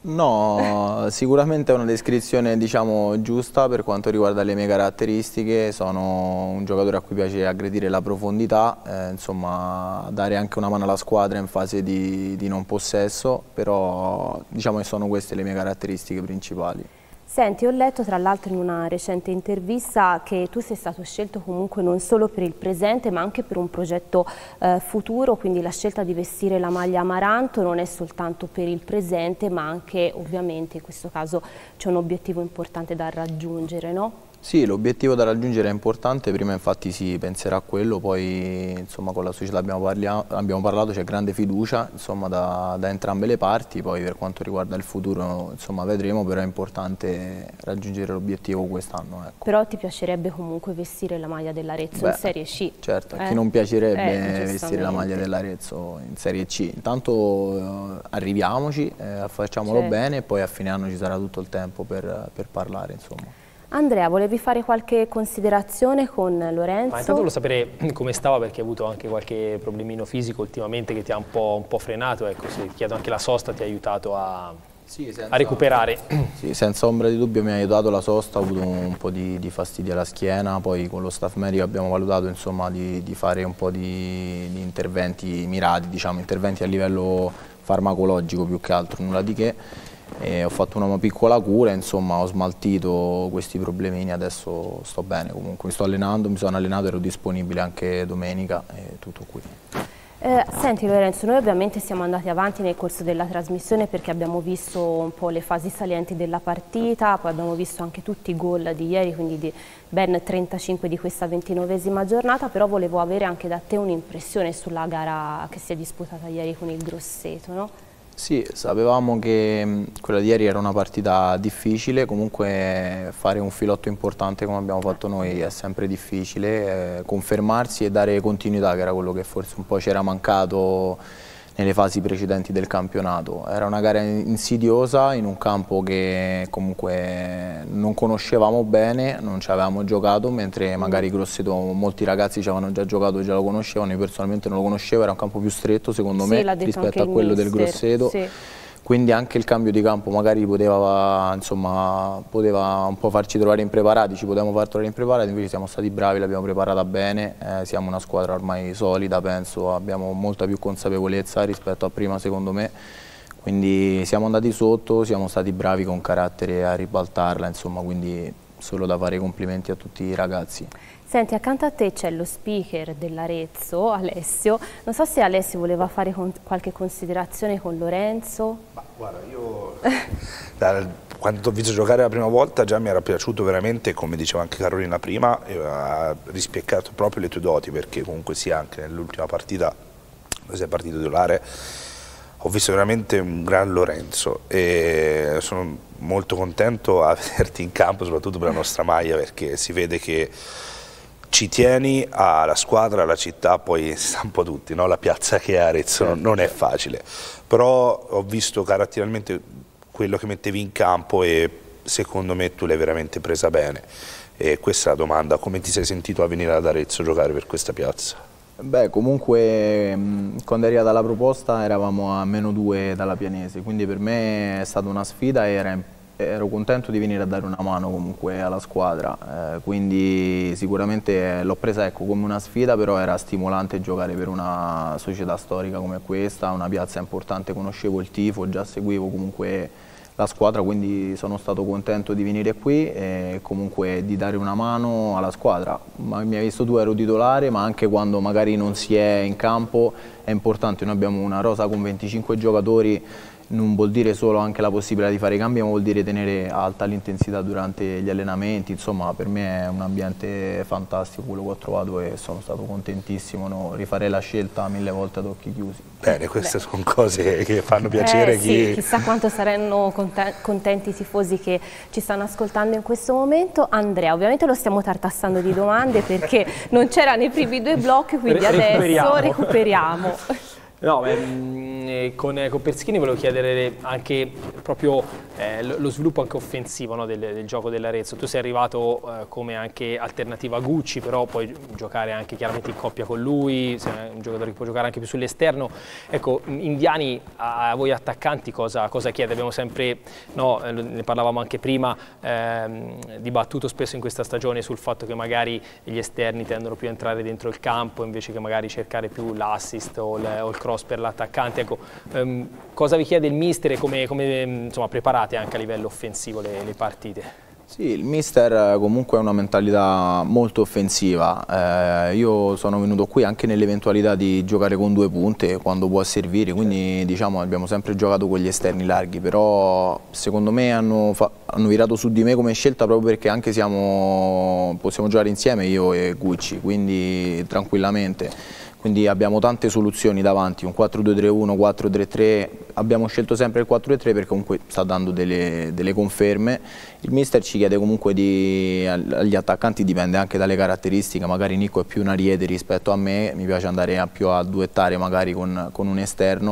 No, sicuramente è una descrizione diciamo giusta per quanto riguarda le mie caratteristiche, sono un giocatore a cui piace aggredire la profondità, eh, insomma dare anche una mano alla squadra in fase di, di non possesso, però diciamo che sono queste le mie caratteristiche principali. Senti, ho letto tra l'altro in una recente intervista che tu sei stato scelto comunque non solo per il presente ma anche per un progetto eh, futuro, quindi la scelta di vestire la maglia Amaranto non è soltanto per il presente ma anche ovviamente in questo caso c'è un obiettivo importante da raggiungere, no? Sì, l'obiettivo da raggiungere è importante, prima infatti si penserà a quello, poi insomma con la società abbiamo, parlia, abbiamo parlato, c'è grande fiducia insomma, da, da entrambe le parti, poi per quanto riguarda il futuro insomma, vedremo, però è importante raggiungere l'obiettivo quest'anno. Ecco. Però ti piacerebbe comunque vestire la maglia dell'Arezzo in Serie C? Certo, a eh? chi non piacerebbe eh, vestire la maglia dell'Arezzo in Serie C, intanto eh, arriviamoci, eh, facciamolo certo. bene e poi a fine anno ci sarà tutto il tempo per, per parlare insomma. Andrea, volevi fare qualche considerazione con Lorenzo? Ma intanto volevo sapere come stava perché hai avuto anche qualche problemino fisico ultimamente che ti ha un po', un po' frenato, ecco, se ti chiedo anche la sosta ti ha aiutato a, sì, senza, a recuperare. Sì, senza ombra di dubbio mi ha aiutato la sosta, ho avuto un po' di, di fastidio alla schiena, poi con lo staff medico abbiamo valutato insomma, di, di fare un po' di, di interventi mirati, diciamo, interventi a livello farmacologico più che altro, nulla di che. E ho fatto una piccola cura, insomma ho smaltito questi problemini, adesso sto bene comunque, mi sto allenando, mi sono allenato, ero disponibile anche domenica e tutto qui. Eh, senti Lorenzo, noi ovviamente siamo andati avanti nel corso della trasmissione perché abbiamo visto un po' le fasi salienti della partita, poi abbiamo visto anche tutti i gol di ieri, quindi di ben trentacinque di questa ventinovesima giornata, però volevo avere anche da te un'impressione sulla gara che si è disputata ieri con il Grosseto, no? Sì, sapevamo che quella di ieri era una partita difficile, comunque fare un filotto importante come abbiamo fatto noi è sempre difficile, eh, confermarsi e dare continuità che era quello che forse un po' ci era mancato nelle fasi precedenti del campionato. Era una gara insidiosa in un campo che comunque non conoscevamo bene, non ci avevamo giocato, mentre magari Grosseto molti ragazzi ci avevano già giocato, già lo conoscevano, io personalmente non lo conoscevo, era un campo più stretto secondo sì, me rispetto a quello del Grosseto. Sì. Quindi anche il cambio di campo magari poteva, insomma, poteva un po' farci trovare impreparati, ci potevamo far trovare impreparati, invece siamo stati bravi, l'abbiamo preparata bene, eh, siamo una squadra ormai solida, penso, abbiamo molta più consapevolezza rispetto a prima secondo me, quindi siamo andati sotto, siamo stati bravi con carattere a ribaltarla, insomma, quindi solo da fare i complimenti a tutti i ragazzi. Senti, accanto a te c'è lo speaker dell'Arezzo, Alessio. Non so se Alessio voleva fare con qualche considerazione con Lorenzo. Ma guarda, io da, quando ti ho visto giocare la prima volta già mi era piaciuto veramente, come diceva anche Carolina prima, e ha rispeccato proprio le tue doti, perché comunque sia anche nell'ultima partita, dove sei partito titolare, Ho visto veramente un gran Lorenzo e sono molto contento a vederti in campo, soprattutto per la nostra maglia, perché si vede che ci tieni alla squadra, alla città, poi sta un po' tutti, no? La piazza che è Arezzo non è facile, però ho visto caratterialmente quello che mettevi in campo e secondo me tu l'hai veramente presa bene. E questa è la domanda: come ti sei sentito a venire ad Arezzo a giocare per questa piazza? Beh, comunque quando è arrivata la proposta eravamo a meno due dalla Pianesi, quindi per me è stata una sfida e era, ero contento di venire a dare una mano comunque alla squadra, eh, quindi sicuramente l'ho presa, ecco, come una sfida, però era stimolante giocare per una società storica come questa, una piazza importante, conoscevo il tifo, già seguivo comunque la squadra, quindi sono stato contento di venire qui e comunque di dare una mano alla squadra. Ma mi hai visto tu, ero titolare, ma anche quando magari non si è in campo è importante. Noi abbiamo una rosa con venticinque giocatori, non vuol dire solo anche la possibilità di fare i cambi, ma vuol dire tenere alta l'intensità durante gli allenamenti. Insomma, per me è un ambiente fantastico quello che ho trovato e sono stato contentissimo, no? Rifarei la scelta mille volte ad occhi chiusi. Bene, queste Beh. sono cose che fanno piacere. Eh, chi... sì, chissà quanto saranno contenti i tifosi che ci stanno ascoltando in questo momento. Andrea, ovviamente lo stiamo tartassando di domande perché non c'era nei primi due blocchi, quindi adesso recuperiamo. recuperiamo. No, ehm, con, con Perschini volevo chiedere anche proprio eh, lo sviluppo anche offensivo, no, del, del gioco dell'Arezzo. Tu sei arrivato eh, come anche alternativa a Gucci, però puoi giocare anche chiaramente in coppia con lui, sei un giocatore che può giocare anche più sull'esterno. Ecco, Indiani, a, a voi attaccanti cosa, cosa chiede? Abbiamo sempre, no, ne parlavamo anche prima, ehm, dibattuto spesso in questa stagione sul fatto che magari gli esterni tendono più a entrare dentro il campo invece che magari cercare più l'assist o, o il cross per l'attaccante. Ecco, um, cosa vi chiede il mister e come, come insomma, preparate anche a livello offensivo le, le partite? Sì, il mister comunque ha una mentalità molto offensiva. Eh, io sono venuto qui anche nell'eventualità di giocare con due punte quando può servire, quindi diciamo abbiamo sempre giocato con gli esterni larghi, però secondo me hanno, hanno virato su di me come scelta proprio perché anche siamo, possiamo giocare insieme io e Gucci, quindi tranquillamente. Quindi abbiamo tante soluzioni davanti, un quattro due tre uno, quattro tre tre, abbiamo scelto sempre il quattro tre tre perché comunque sta dando delle, delle conferme. Il mister ci chiede comunque di, agli attaccanti, dipende anche dalle caratteristiche, magari Nico è più un ariete rispetto a me, mi piace andare a più a duettare magari con, con un esterno,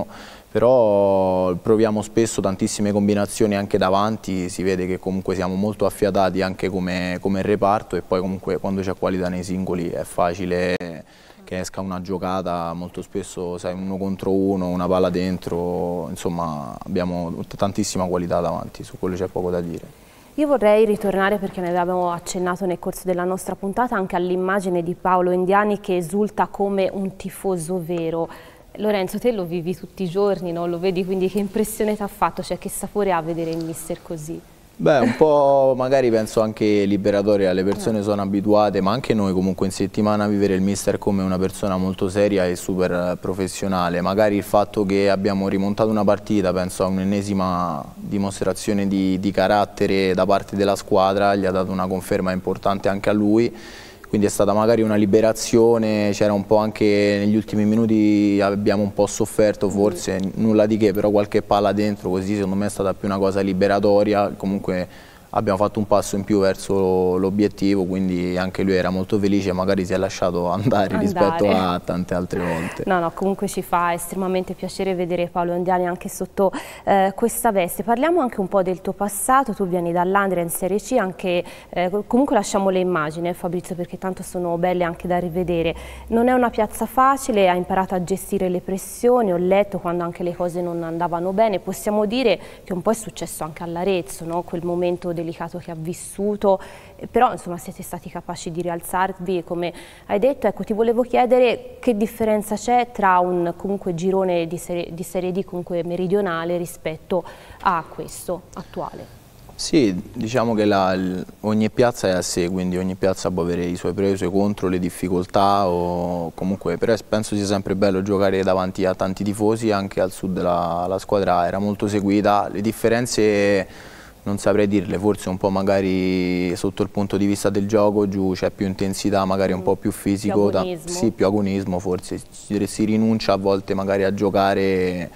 però proviamo spesso tantissime combinazioni anche davanti, si vede che comunque siamo molto affiatati anche come, come reparto e poi comunque quando c'è qualità nei singoli è facile che esca una giocata, molto spesso sai, uno contro uno, una palla dentro, insomma abbiamo tantissima qualità davanti, su quello c'è poco da dire. Io vorrei ritornare, perché ne abbiamo accennato nel corso della nostra puntata, anche all'immagine di Paolo Indiani che esulta come un tifoso vero. Lorenzo, te lo vivi tutti i giorni, no? Lo vedi, quindi che impressione ti ha fatto? Cioè, che sapore ha vedere il mister così? Beh, un po' magari penso anche liberatoria, le persone sono abituate, ma anche noi comunque in settimana a vivere il mister come una persona molto seria e super professionale. Magari il fatto che abbiamo rimontato una partita, penso a un'ennesima dimostrazione di, di carattere da parte della squadra, gli ha dato una conferma importante anche a lui. Quindi è stata magari una liberazione, c'era un po' anche negli ultimi minuti, abbiamo un po' sofferto forse, nulla di che, però qualche palla dentro, così secondo me è stata più una cosa liberatoria, comunque abbiamo fatto un passo in più verso l'obiettivo, quindi anche lui era molto felice, magari si è lasciato andare, andare rispetto a tante altre volte. No, no, comunque ci fa estremamente piacere vedere Paolo Indiani anche sotto eh, questa veste. Parliamo anche un po' del tuo passato, tu vieni dall'Andria in Serie C, anche, eh, comunque lasciamo le immagini, eh, Fabrizio, perché tanto sono belle anche da rivedere. Non è una piazza facile, hai imparato a gestire le pressioni, ho letto quando anche le cose non andavano bene, possiamo dire che un po' è successo anche all'Arezzo, no? Quel momento delicato che ha vissuto, però insomma siete stati capaci di rialzarvi, come hai detto. Ecco, ti volevo chiedere che differenza c'è tra un comunque girone di serie, di serie D comunque meridionale rispetto a questo attuale. Sì, diciamo che la, ogni piazza è a sé, quindi ogni piazza può avere i suoi pro e i suoi contro, le difficoltà, o comunque, però penso sia sempre bello giocare davanti a tanti tifosi. Anche al sud la, la squadra era molto seguita, le differenze non saprei dirle, forse un po' magari sotto il punto di vista del gioco, giù c'è più intensità, magari un po' più fisico, più agonismo. Da, sì, più agonismo forse, si, si rinuncia a volte magari a giocare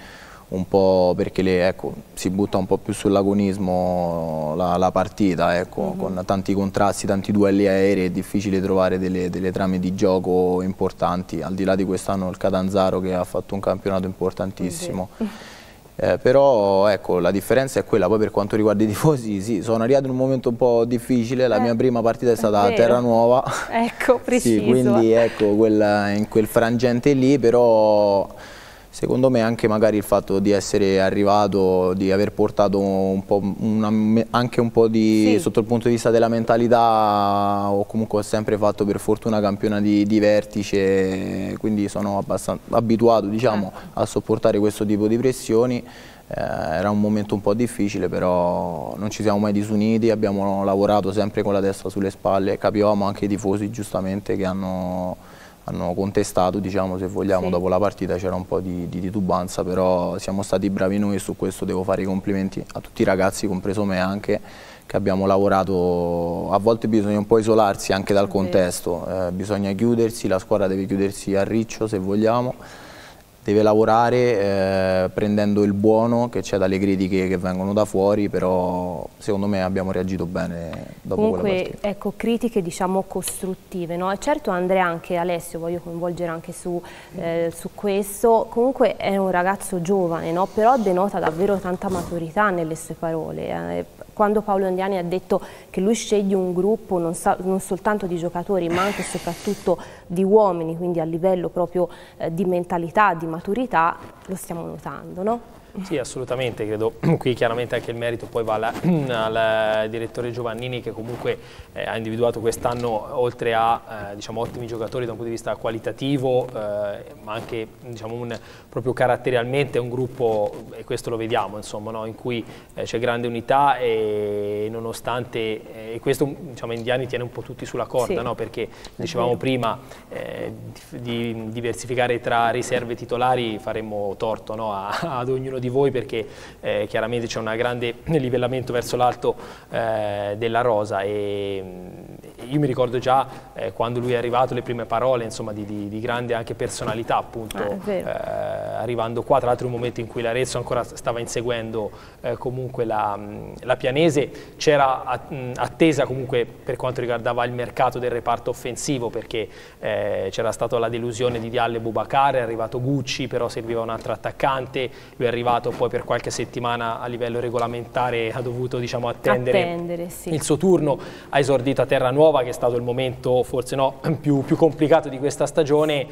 un po' perché le, ecco, si butta un po' più sull'agonismo la, la partita, ecco, mm-hmm. con tanti contrasti, tanti duelli aerei, è difficile trovare delle, delle trame di gioco importanti, al di là di quest'anno il Catanzaro che ha fatto un campionato importantissimo. Mm-hmm. Eh, però ecco, la differenza è quella. Poi per quanto riguarda i tifosi, sì, sono arrivato in un momento un po' difficile, la eh, mia prima partita è stata a Terranuova, ecco, preciso. Sì, quindi ecco, quella, in quel frangente lì, però secondo me anche magari il fatto di essere arrivato, di aver portato un po' una, anche un po' di, sì. sotto il punto di vista della mentalità, o comunque ho sempre fatto per fortuna campiona di, di vertice, quindi sono abbastanza abituato, diciamo, eh. a sopportare questo tipo di pressioni. Eh, era un momento un po' difficile, però non ci siamo mai disuniti, abbiamo lavorato sempre con la testa sulle spalle, capivamo anche i tifosi giustamente che hanno... hanno contestato, diciamo, se vogliamo, sì. dopo la partita c'era un po' di, di titubanza, però siamo stati bravi noi e su questo devo fare i complimenti a tutti i ragazzi, compreso me anche, che abbiamo lavorato. A volte bisogna un po' isolarsi anche dal contesto, eh, bisogna chiudersi, la squadra deve chiudersi a riccio se vogliamo, deve lavorare eh, prendendo il buono che c'è dalle critiche che vengono da fuori, però secondo me abbiamo reagito bene dopo Comunque, quella partita. Ecco, critiche diciamo costruttive, no? Certo Andrea, anche Alessio, voglio coinvolgere anche su, eh, su questo, comunque è un ragazzo giovane, no? Però denota davvero tanta maturità nelle sue parole. Eh, quando Paolo Ondiani ha detto che lui sceglie un gruppo non, sa, non soltanto di giocatori ma anche e soprattutto di uomini, quindi a livello proprio eh, di mentalità, di maturità, lo stiamo notando, no? Sì, assolutamente, credo qui chiaramente anche il merito poi va alla, al direttore Giovannini, che comunque eh, ha individuato quest'anno, oltre a eh, diciamo, ottimi giocatori da un punto di vista qualitativo, eh, ma anche diciamo, un, proprio caratterialmente un gruppo, e questo lo vediamo, insomma, no? In cui eh, c'è grande unità e nonostante, eh, e questo diciamo, Indiani tiene un po' tutti sulla corda, sì. no? Perché dicevamo prima eh, di, di diversificare tra riserve e titolari faremmo torto, no? a, ad ognuno di voi, perché eh, chiaramente c'è un grande livellamento verso l'alto eh, della rosa, e io mi ricordo già eh, quando lui è arrivato le prime parole, insomma, di, di, di grande anche personalità, appunto, eh, eh, arrivando qua, tra l'altro in un momento in cui l'Arezzo ancora stava inseguendo eh, comunque la, la Pianese, c'era attesa comunque per quanto riguardava il mercato del reparto offensivo, perché eh, c'era stata la delusione di Dialle Boubacar, è arrivato Gucci, però serviva un altro attaccante, lui è arrivato poi per qualche settimana a livello regolamentare, ha dovuto diciamo, attendere, attendere sì. il suo turno, ha esordito a Terranuova, che è stato il momento forse no, più, più complicato di questa stagione,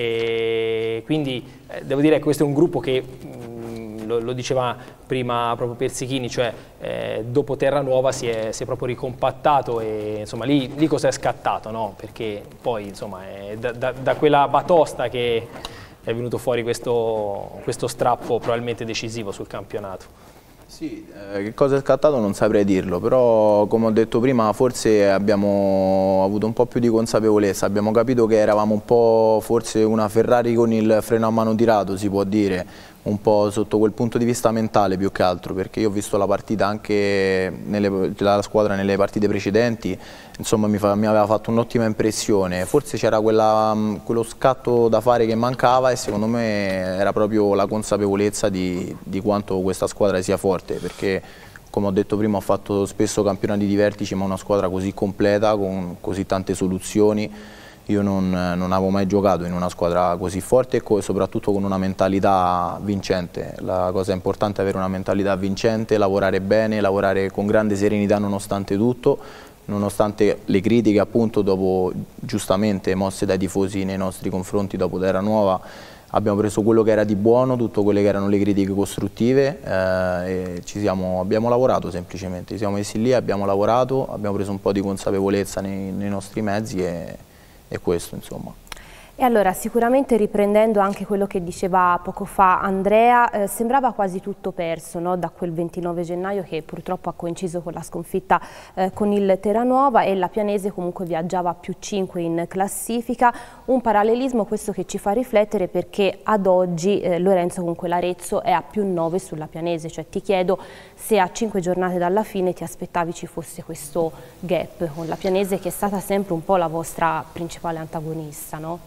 e quindi eh, devo dire che questo è un gruppo che mh, lo, lo diceva prima proprio Persichini, cioè eh, dopo Terranuova si è, si è proprio ricompattato, e insomma lì, lì cosa è scattato, no? Perché poi insomma è da, da, da quella batosta che è venuto fuori questo, questo strappo probabilmente decisivo sul campionato. Sì, eh, che cosa è scattato non saprei dirlo, però come ho detto prima forse abbiamo avuto un po' più di consapevolezza, abbiamo capito che eravamo un po' forse una Ferrari con il freno a mano tirato, si può dire, un po' sotto quel punto di vista mentale più che altro, perché io ho visto la partita anche nelle, la squadra nelle partite precedenti, insomma mi, fa, mi aveva fatto un'ottima impressione, forse c'era quello scatto da fare che mancava, e secondo me era proprio la consapevolezza di, di quanto questa squadra sia forte, perché come ho detto prima ho fatto spesso campionati di vertici, ma una squadra così completa, con così tante soluzioni, io non, non avevo mai giocato in una squadra così forte e soprattutto con una mentalità vincente. La cosa importante è avere una mentalità vincente, lavorare bene, lavorare con grande serenità nonostante tutto, nonostante le critiche appunto dopo, giustamente mosse dai tifosi nei nostri confronti dopo Terranuova. Abbiamo preso quello che era di buono, tutto quelle che erano le critiche costruttive, eh, e ci siamo, abbiamo lavorato semplicemente, ci siamo messi lì, abbiamo lavorato, abbiamo preso un po' di consapevolezza nei, nei nostri mezzi, e E questo insomma. E allora sicuramente, riprendendo anche quello che diceva poco fa Andrea, eh, sembrava quasi tutto perso, no? Da quel ventinove gennaio che purtroppo ha coinciso con la sconfitta eh, con il Terranuova, e la Pianese comunque viaggiava a più cinque in classifica, un parallelismo questo che ci fa riflettere, perché ad oggi eh, Lorenzo comunque l'Arezzo è a più nove sulla Pianese, cioè ti chiedo se a cinque giornate dalla fine ti aspettavi ci fosse questo gap con la Pianese, che è stata sempre un po' la vostra principale antagonista, no?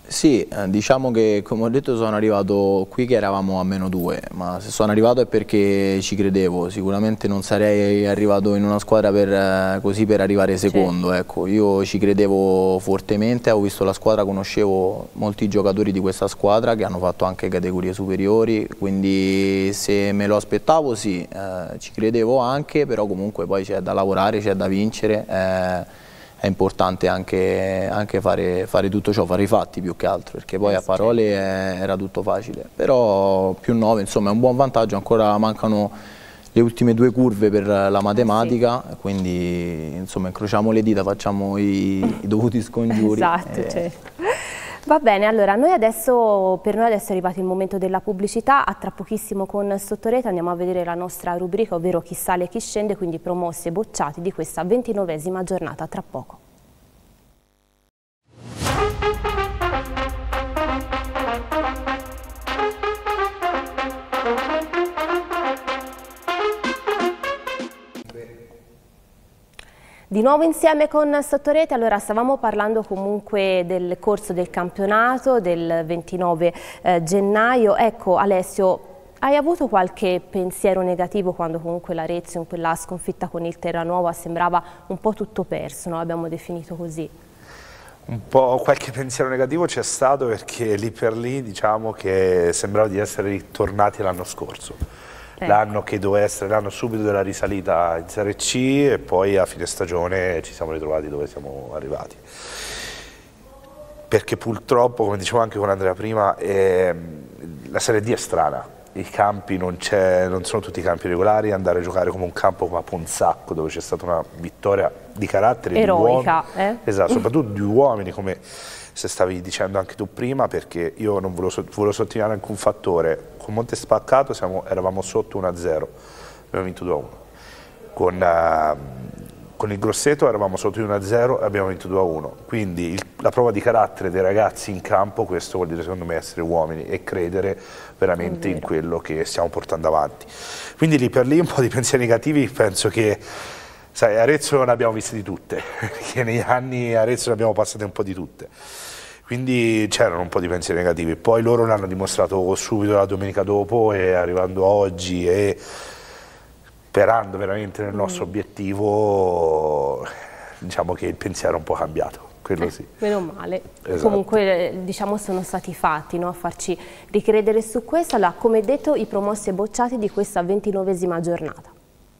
Sì, eh, diciamo che come ho detto sono arrivato qui che eravamo a meno due, ma se sono arrivato è perché ci credevo, sicuramente non sarei arrivato in una squadra per, eh, così per arrivare secondo, ecco. Io ci credevo fortemente, ho visto la squadra, conoscevo molti giocatori di questa squadra che hanno fatto anche categorie superiori, quindi se me lo aspettavo sì, eh, ci credevo anche, però comunque poi c'è da lavorare, c'è da vincere. Eh, È importante anche, anche fare, fare tutto ciò, fare i fatti più che altro, perché poi a parole era tutto facile. Però più nove, insomma, è un buon vantaggio, ancora mancano le ultime due curve per la matematica, sì. Quindi insomma incrociamo le dita, facciamo i, i dovuti scongiuri. Esatto, e... certo. Va bene, allora noi adesso, per noi adesso è arrivato il momento della pubblicità, a tra pochissimo con Sottorete andiamo a vedere la nostra rubrica, ovvero chi sale e chi scende, quindi promossi e bocciati di questa ventinovesima giornata, tra poco. Di nuovo insieme con Sottorete, allora stavamo parlando comunque del corso del campionato del ventinove eh, gennaio, ecco Alessio, hai avuto qualche pensiero negativo quando comunque l'Arezzo in quella sconfitta con il Terranuova sembrava un po' tutto perso, no? Abbiamo definito così? Un po' qualche pensiero negativo c'è stato perché lì per lì diciamo che sembrava di essere ritornati l'anno scorso. L'anno che doveva essere l'anno subito della risalita in Serie C e poi a fine stagione ci siamo ritrovati dove siamo arrivati. Perché purtroppo, come dicevo anche con Andrea prima, eh, la Serie D è strana, i campi non, non sono tutti campi regolari, andare a giocare come un campo come a Ponzacco dove c'è stata una vittoria di carattere, eroica, di uomini, eh? Esatto, soprattutto di uomini come se stavi dicendo anche tu prima, perché io non volevo, volevo sottolineare anche un fattore. Con Monte Spaccato siamo, eravamo sotto uno a zero, abbiamo vinto due a uno. Con, uh, con il Grosseto eravamo sotto uno a zero e abbiamo vinto due a uno. Quindi il, la prova di carattere dei ragazzi in campo, questo vuol dire secondo me essere uomini e credere veramente in quello che stiamo portando avanti. Quindi lì per lì un po' di pensieri negativi, penso che sai, Arezzo non abbiamo viste di tutte, perché negli anni Arezzo ne abbiamo passate un po' di tutte. Quindi c'erano un po' di pensieri negativi, poi loro l'hanno dimostrato subito la domenica dopo e arrivando a oggi e sperando veramente nel nostro mm. obiettivo, diciamo che il pensiero è un po' cambiato, quello eh, sì. Meno male, esatto. Comunque diciamo sono stati fatti, no? A farci ricredere su questo, allora come detto i promossi e bocciati di questa ventinovesima giornata.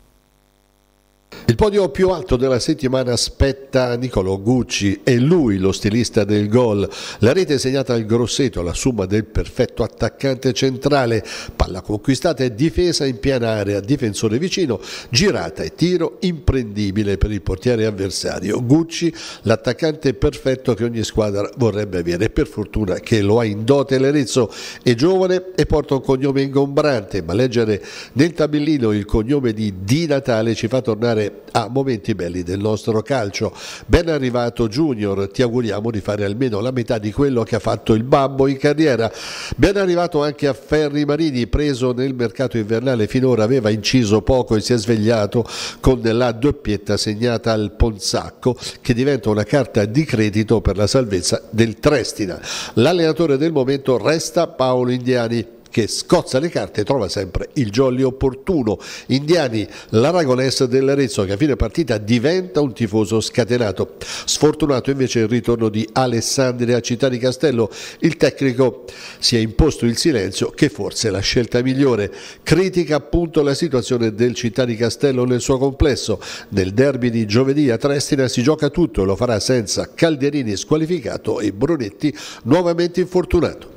Il podio più alto della settimana spetta a Nicolò Gucci, è lui lo stilista del gol. La rete segnata al Grosseto, la somma del perfetto attaccante centrale, palla conquistata e difesa in piena area, difensore vicino, girata e tiro imprendibile per il portiere avversario. Gucci, l'attaccante perfetto che ogni squadra vorrebbe avere, per fortuna che lo ha in dote l'Arezzo, è giovane e porta un cognome ingombrante, ma leggere nel tabellino il cognome di Di Natale ci fa tornare a momenti belli del nostro calcio. Ben arrivato Junior, ti auguriamo di fare almeno la metà di quello che ha fatto il Babbo in carriera. Ben arrivato anche a Ferri Marini, preso nel mercato invernale, finora aveva inciso poco e si è svegliato con la doppietta segnata al Ponzacco che diventa una carta di credito per la salvezza del Trestina. L'allenatore del momento resta Paolo Indiani, che scozza le carte e trova sempre il jolly opportuno. Indiani, l'aragonese dell'Arezzo, che a fine partita diventa un tifoso scatenato. Sfortunato invece il ritorno di Alessandri a Città di Castello. Il tecnico si è imposto il silenzio, che forse è la scelta migliore. Critica appunto la situazione del Città di Castello nel suo complesso. Nel derby di giovedì a Trestina si gioca tutto e lo farà senza Calderini squalificato e Brunetti nuovamente infortunato.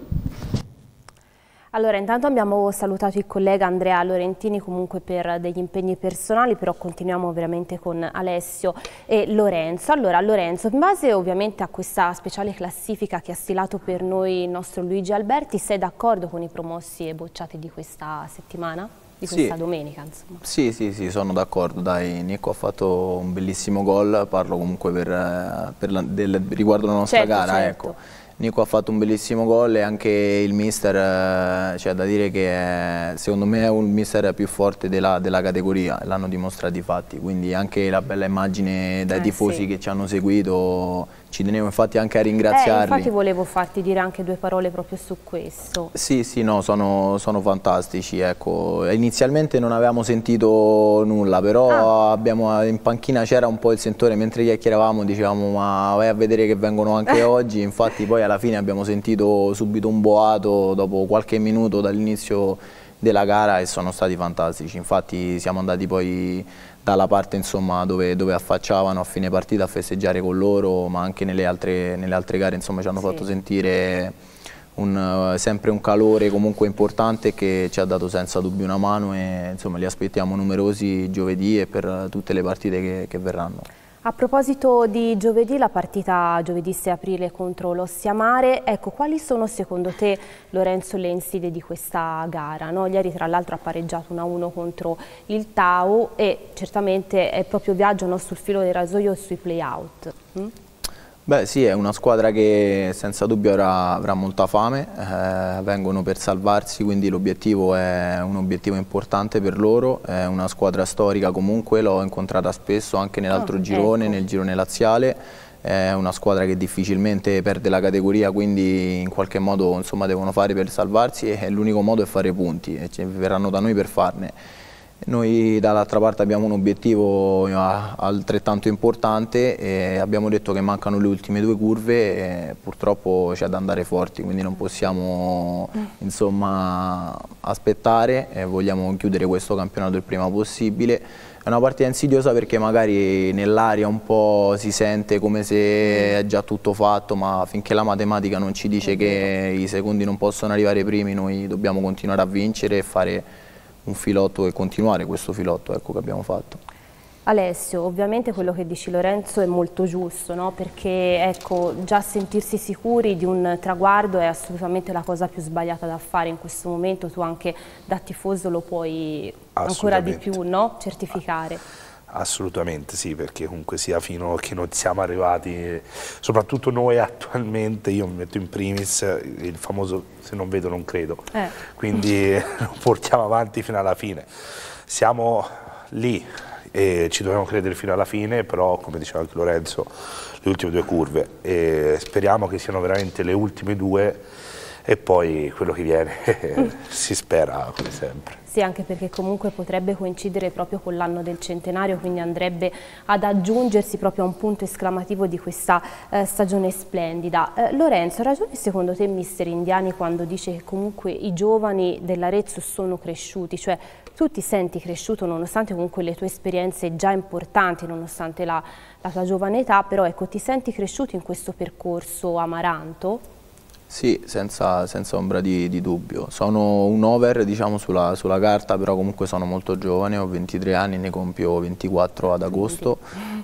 Allora, intanto abbiamo salutato il collega Andrea Lorentini comunque per degli impegni personali, però continuiamo veramente con Alessio e Lorenzo. Allora, Lorenzo, in base ovviamente a questa speciale classifica che ha stilato per noi il nostro Luigi Alberti, sei d'accordo con i promossi e bocciati di questa settimana? Di questa sì. domenica, insomma. Sì, sì, sì, sono d'accordo. Dai, Nico ha fatto un bellissimo gol, parlo comunque per, per la, del, riguardo la nostra certo, gara, certo. ecco. Nico ha fatto un bellissimo gol e anche il mister, c'è da dire che è, secondo me è un mister più forte della, della categoria, l'hanno dimostrato i fatti, quindi anche la bella immagine dai eh, tifosi sì. che ci hanno seguito ci tenevo infatti anche a ringraziarli. Eh, infatti volevo farti dire anche due parole proprio su questo. Sì, sì, no, sono, sono fantastici, ecco. Inizialmente non avevamo sentito nulla, però ah. abbiamo, in panchina c'era un po' il sentore, mentre chiacchieravamo dicevamo ma vai a vedere che vengono anche eh. oggi, infatti poi alla fine abbiamo sentito subito un boato dopo qualche minuto dall'inizio della gara e sono stati fantastici, infatti siamo andati poi dalla parte insomma, dove, dove affacciavano a fine partita a festeggiare con loro, ma anche nelle altre, nelle altre gare insomma, ci hanno sì. fatto sentire un, sempre un calore comunque importante che ci ha dato senza dubbio una mano e insomma, li aspettiamo numerosi giovedì e per tutte le partite che, che verranno. A proposito di giovedì, la partita giovedì sei aprile contro l'Ossiamare, ecco, quali sono secondo te, Lorenzo, le inside di questa gara? No? Ieri tra l'altro ha pareggiato uno a uno contro il Tau e certamente è proprio viaggio no, sul filo del rasoio e sui play-out. Mm? Beh sì, è una squadra che senza dubbio avrà, avrà molta fame, eh, vengono per salvarsi, quindi l'obiettivo è un obiettivo importante per loro, è una squadra storica comunque, l'ho incontrata spesso anche nell'altro oh, girone, ecco. nel girone laziale, è una squadra che difficilmente perde la categoria, quindi in qualche modo insomma, devono fare per salvarsi e l'unico modo è fare punti e verranno da noi per farne. Noi dall'altra parte abbiamo un obiettivo altrettanto importante e abbiamo detto che mancano le ultime due curve e purtroppo c'è da andare forti, quindi non possiamo insomma, aspettare e vogliamo chiudere questo campionato il prima possibile. È una partita insidiosa perché magari nell'aria un po' si sente come se è già tutto fatto, ma finché la matematica non ci dice che i secondi non possono arrivare primi, noi dobbiamo continuare a vincere e fare un filotto e continuare questo filotto ecco, che abbiamo fatto. Alessio, ovviamente quello che dici Lorenzo è molto giusto, no? Perché ecco, già sentirsi sicuri di un traguardo è assolutamente la cosa più sbagliata da fare in questo momento, tu anche da tifoso lo puoi ancora di più no? certificare. Assolutamente sì, perché comunque sia fino a che non siamo arrivati, soprattutto noi attualmente, io mi metto in primis il famoso se non vedo non credo, eh. quindi lo portiamo avanti fino alla fine. Siamo lì e ci dobbiamo credere fino alla fine, però come diceva anche Lorenzo, le ultime due curve e speriamo che siano veramente le ultime due e poi quello che viene si spera come sempre. Sì, anche perché comunque potrebbe coincidere proprio con l'anno del centenario, quindi andrebbe ad aggiungersi proprio a un punto esclamativo di questa eh, stagione splendida. Eh, Lorenzo, ha ragione secondo te mister Indiani quando dice che comunque i giovani dell'Arezzo sono cresciuti, cioè tu ti senti cresciuto nonostante comunque le tue esperienze già importanti, nonostante la, la tua giovane età, però ecco, ti senti cresciuto in questo percorso amaranto? Sì, senza, senza ombra di, di dubbio. Sono un over diciamo, sulla, sulla carta, però comunque sono molto giovane, ho ventitré anni, ne compio ventiquattro ad agosto,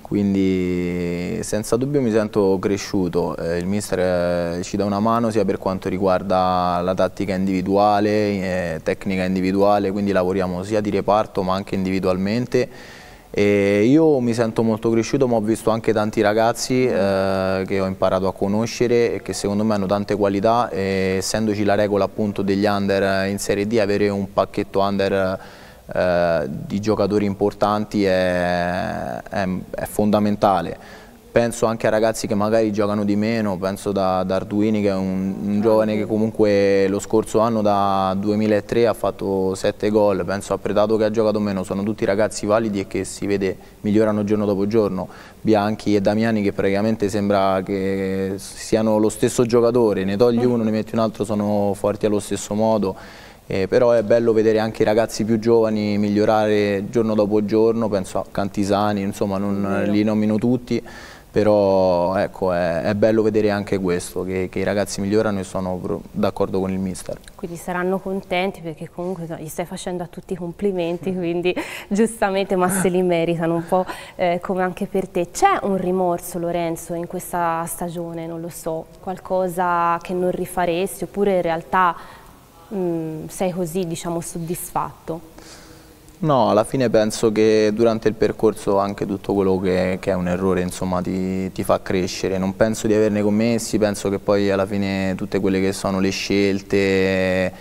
quindi senza dubbio mi sento cresciuto. Eh, il mister eh, ci dà una mano sia per quanto riguarda la tattica individuale, eh, tecnica individuale, quindi lavoriamo sia di reparto ma anche individualmente. E io mi sento molto cresciuto, ma ho visto anche tanti ragazzi eh, che ho imparato a conoscere e che secondo me hanno tante qualità e essendoci la regola appunto degli under in Serie D, avere un pacchetto under eh, di giocatori importanti è, è, è fondamentale. Penso anche a ragazzi che magari giocano di meno, penso da, da Arduini che è un, un giovane che comunque lo scorso anno da duemilatré ha fatto sette gol, penso a Pretato che ha giocato meno, sono tutti ragazzi validi e che si vede migliorano giorno dopo giorno, Bianchi e Damiani che praticamente sembra che siano lo stesso giocatore, ne togli uno, ne metti un altro, sono forti allo stesso modo. Eh, però è bello vedere anche i ragazzi più giovani migliorare giorno dopo giorno, penso a Cantisani, insomma non li nomino tutti, però ecco, è, è bello vedere anche questo, che, che i ragazzi migliorano e sono d'accordo con il mister. Quindi saranno contenti perché comunque no, gli stai facendo a tutti i complimenti, quindi giustamente ma se li meritano un po' eh, come anche per te. C'è un rimorso Lorenzo in questa stagione, non lo so, qualcosa che non rifaresti oppure in realtà mh, sei così diciamo soddisfatto? No, alla fine penso che durante il percorso anche tutto quello che, che è un errore insomma, ti, ti fa crescere, non penso di averne commessi, penso che poi alla fine tutte quelle che sono le scelte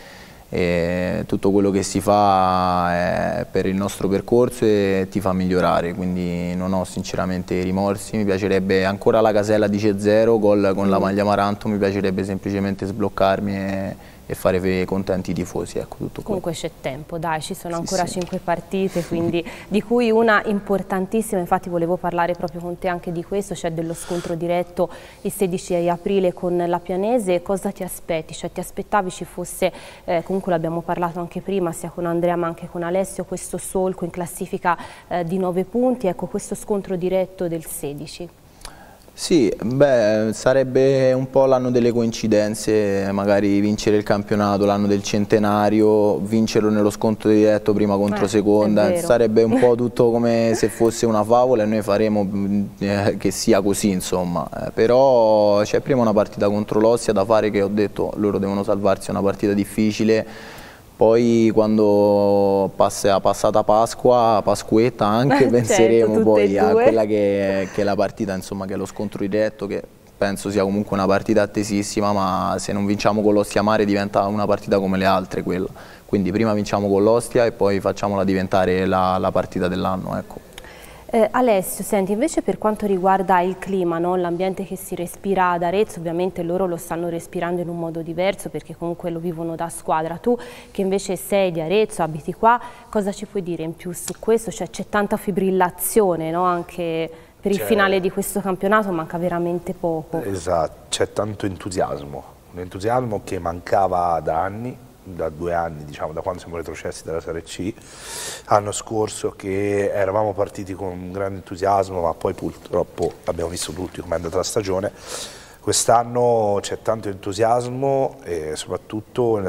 e tutto quello che si fa è per il nostro percorso e ti fa migliorare, quindi non ho sinceramente rimorsi. Mi piacerebbe ancora la casella dice zero, gol con la maglia Amaranto, mi piacerebbe semplicemente sbloccarmi e, e fare contenti i tifosi, ecco, tutto Comunque c'è tempo, dai, ci sono ancora sì, sì. cinque partite, quindi di cui una importantissima, infatti volevo parlare proprio con te anche di questo, cioè dello scontro diretto il sedici aprile con la Pianese. Cosa ti aspetti? Cioè ti aspettavi ci fosse, eh, comunque l'abbiamo parlato anche prima, sia con Andrea ma anche con Alessio, questo solco in classifica eh, di nove punti, ecco questo scontro diretto del sedici? Sì, beh, sarebbe un po' l'anno delle coincidenze, magari vincere il campionato, l'anno del centenario, vincerlo nello scontro diretto prima contro eh, seconda, sarebbe un po' tutto come se fosse una favola e noi faremo eh, che sia così, insomma. Eh, però c'è prima una partita contro l'Ostia da fare, che ho detto loro devono salvarsi, è una partita difficile. Poi quando passa, passata Pasqua, Pasquetta anche, penseremo certo, poi a quella che, che è la partita, insomma, che è lo scontro diretto, che penso sia comunque una partita attesissima, ma se non vinciamo con l'Ostia Mare diventa una partita come le altre quella. Quindi prima vinciamo con l'Ostia e poi facciamola diventare la, la partita dell'anno, ecco. Eh, Alessio, senti, invece per quanto riguarda il clima, no? L'ambiente che si respira ad Arezzo, ovviamente loro lo stanno respirando in un modo diverso perché comunque lo vivono da squadra. Tu che invece sei di Arezzo, abiti qua, cosa ci puoi dire in più su questo? Cioè c'è tanta fibrillazione, no? Anche per il finale di questo campionato manca veramente poco. Esatto, c'è tanto entusiasmo, un entusiasmo che mancava da anni, da due anni, diciamo, da quando siamo retrocessi dalla Serie C, l'anno scorso, che eravamo partiti con un grande entusiasmo, ma poi purtroppo abbiamo visto tutti come è andata la stagione. Quest'anno c'è tanto entusiasmo e soprattutto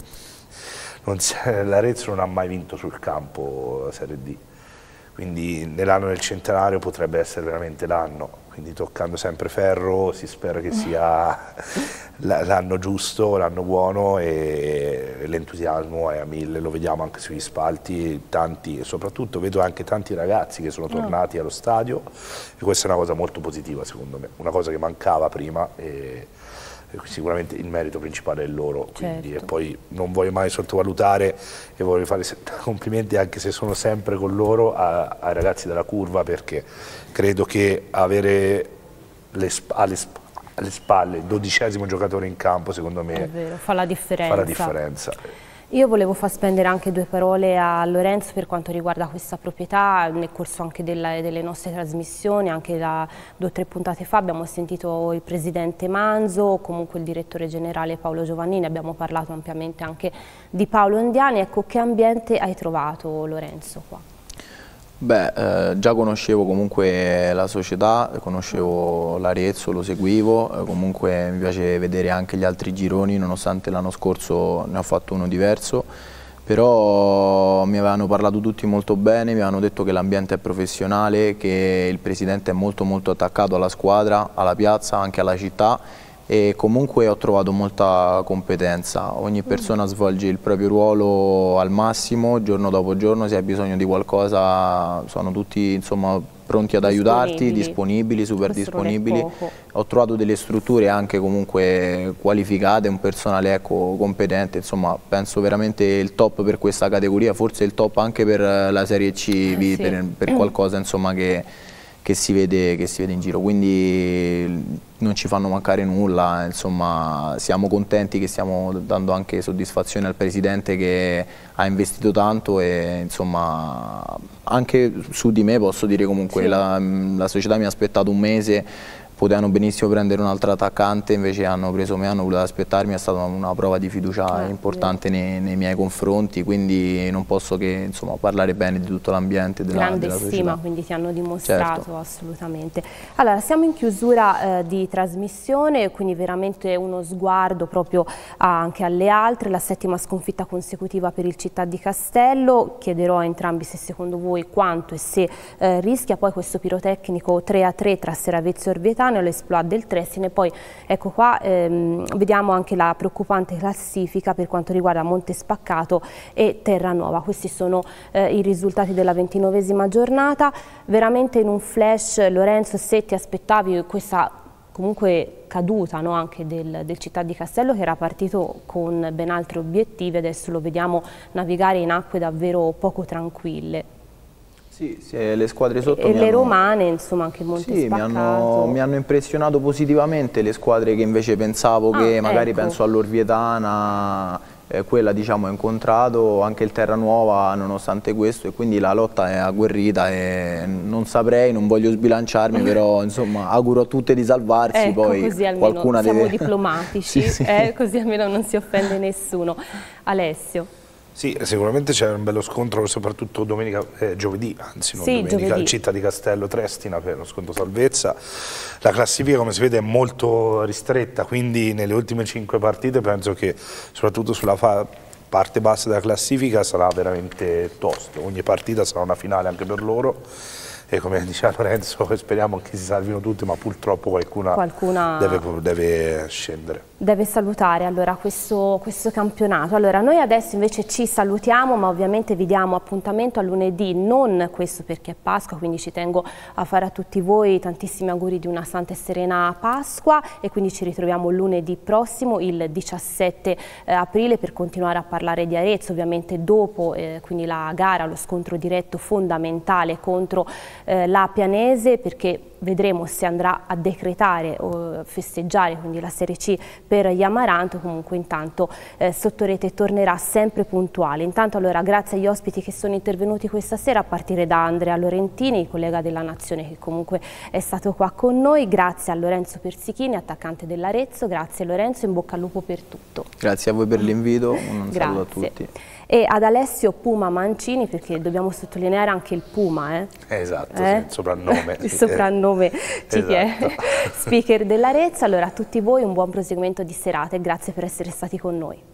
l'Arezzo non ha mai vinto sul campo la Serie D, quindi nell'anno del centenario potrebbe essere veramente l'anno, quindi toccando sempre ferro si spera che sia l'anno giusto, l'anno buono, e l'entusiasmo è a mille, lo vediamo anche sugli spalti, tanti, e soprattutto vedo anche tanti ragazzi che sono tornati allo stadio, e questa è una cosa molto positiva secondo me, una cosa che mancava prima, e sicuramente il merito principale è loro, quindi, certo. E poi non voglio mai sottovalutare e voglio fare complimenti, anche se sono sempre con loro, a, ai ragazzi della curva, perché credo che avere le, alle, alle spalle il dodicesimo giocatore in campo, secondo me, è vero, fa la differenza. Fa la differenza. Io volevo far spendere anche due parole a Lorenzo per quanto riguarda questa proprietà. Nel corso anche della, delle nostre trasmissioni, anche da due o tre puntate fa, abbiamo sentito il presidente Manzo, comunque il direttore generale Paolo Giovannini, abbiamo parlato ampiamente anche di Paolo Ondiani. Ecco, che ambiente hai trovato, Lorenzo, qua? Beh, eh, già conoscevo comunque la società, conoscevo l'Arezzo, lo seguivo, eh, comunque mi piace vedere anche gli altri gironi, nonostante l'anno scorso ne ho fatto uno diverso, però mi avevano parlato tutti molto bene, mi avevano detto che l'ambiente è professionale, che il presidente è molto molto attaccato alla squadra, alla piazza, anche alla città, e comunque ho trovato molta competenza, ogni persona svolge il proprio ruolo al massimo, giorno dopo giorno, se hai bisogno di qualcosa sono tutti, insomma, pronti ad aiutarti, disponibili, super disponibili. Ho trovato delle strutture anche comunque qualificate, un personale, ecco, competente, insomma penso veramente il top per questa categoria, forse il top anche per la Serie C, eh, sì. per, per qualcosa, insomma, che, che, si vede, che si vede in giro, quindi non ci fanno mancare nulla, insomma siamo contenti che stiamo dando anche soddisfazione al presidente che ha investito tanto, e insomma anche su di me posso dire comunque, sì. la, la società mi ha aspettato un mese, potevano benissimo prendere un altro attaccante, invece hanno preso me, hanno voluto aspettarmi, è stata una prova di fiducia eh, importante nei, nei miei confronti, quindi non posso che, insomma, parlare bene di tutto l'ambiente della, grande della società. stima, quindi ti hanno dimostrato, certo. Assolutamente. Allora, siamo in chiusura eh, di trasmissione, quindi veramente uno sguardo proprio anche alle altre, la settima sconfitta consecutiva per il Città di Castello. Chiederò a entrambi se secondo voi quanto e se eh, rischia poi questo pirotecnico tre a tre tra Seravezzo e Orvietano, l'esploit del Trestine. E poi ecco qua ehm, vediamo anche la preoccupante classifica per quanto riguarda Montespaccato e Terranova. Questi sono eh, i risultati della ventinovesima giornata. Veramente in un flash, Lorenzo, se ti aspettavi questa comunque caduta, no, anche del, del Città di Castello, che era partito con ben altri obiettivi, adesso lo vediamo navigare in acque davvero poco tranquille. Sì, sì, le squadre sotto e le hanno... romane, insomma, anche molto sì, mi hanno, mi hanno impressionato positivamente le squadre che invece pensavo, ah, che magari ecco. penso all'Orvietana, eh, quella diciamo ho incontrato, anche il Terranuova nonostante questo, e quindi la lotta è agguerrita e non saprei, non voglio sbilanciarmi, però insomma auguro a tutte di salvarsi, ecco, poi così almeno qualcuna siamo deve... diplomatici, sì, sì. Eh, così almeno non si offende nessuno. Alessio. Sì, sicuramente c'è un bello scontro, soprattutto domenica, eh, giovedì, anzi non sì, domenica, giovedì. il Città di Castello Trestina per lo scontro salvezza. La classifica, come si vede, è molto ristretta, quindi nelle ultime cinque partite penso che soprattutto sulla parte bassa della classifica sarà veramente tosto. Ogni partita sarà una finale anche per loro. E come diceva Lorenzo, speriamo che si salvino tutti, ma purtroppo qualcuna, qualcuna... Deve, deve scendere. Deve salutare allora questo, questo campionato. Allora noi adesso invece ci salutiamo, ma ovviamente vi diamo appuntamento a lunedì, non questo perché è Pasqua, quindi ci tengo a fare a tutti voi tantissimi auguri di una santa e serena Pasqua, e quindi ci ritroviamo lunedì prossimo, il diciassette aprile, per continuare a parlare di Arezzo, ovviamente dopo eh, quindi la gara, lo scontro diretto fondamentale contro eh, la Pianese, perché vedremo se andrà a decretare o festeggiare quindi la Serie C per gli Amaranto. Comunque intanto eh, Sottorete tornerà sempre puntuale. Intanto allora grazie agli ospiti che sono intervenuti questa sera, a partire da Andrea Lorentini, collega della Nazione che comunque è stato qua con noi, grazie a Lorenzo Persichini, attaccante dell'Arezzo, grazie Lorenzo, in bocca al lupo per tutto. Grazie a voi per l'invito, un saluto a tutti. E ad Alessio Puma Mancini, perché dobbiamo sottolineare anche il Puma, eh? Esatto, eh? Sì, il soprannome. Il soprannome ci tiene. Esatto. Speaker dell'Arezzo. Allora a tutti voi un buon proseguimento di serata e grazie per essere stati con noi.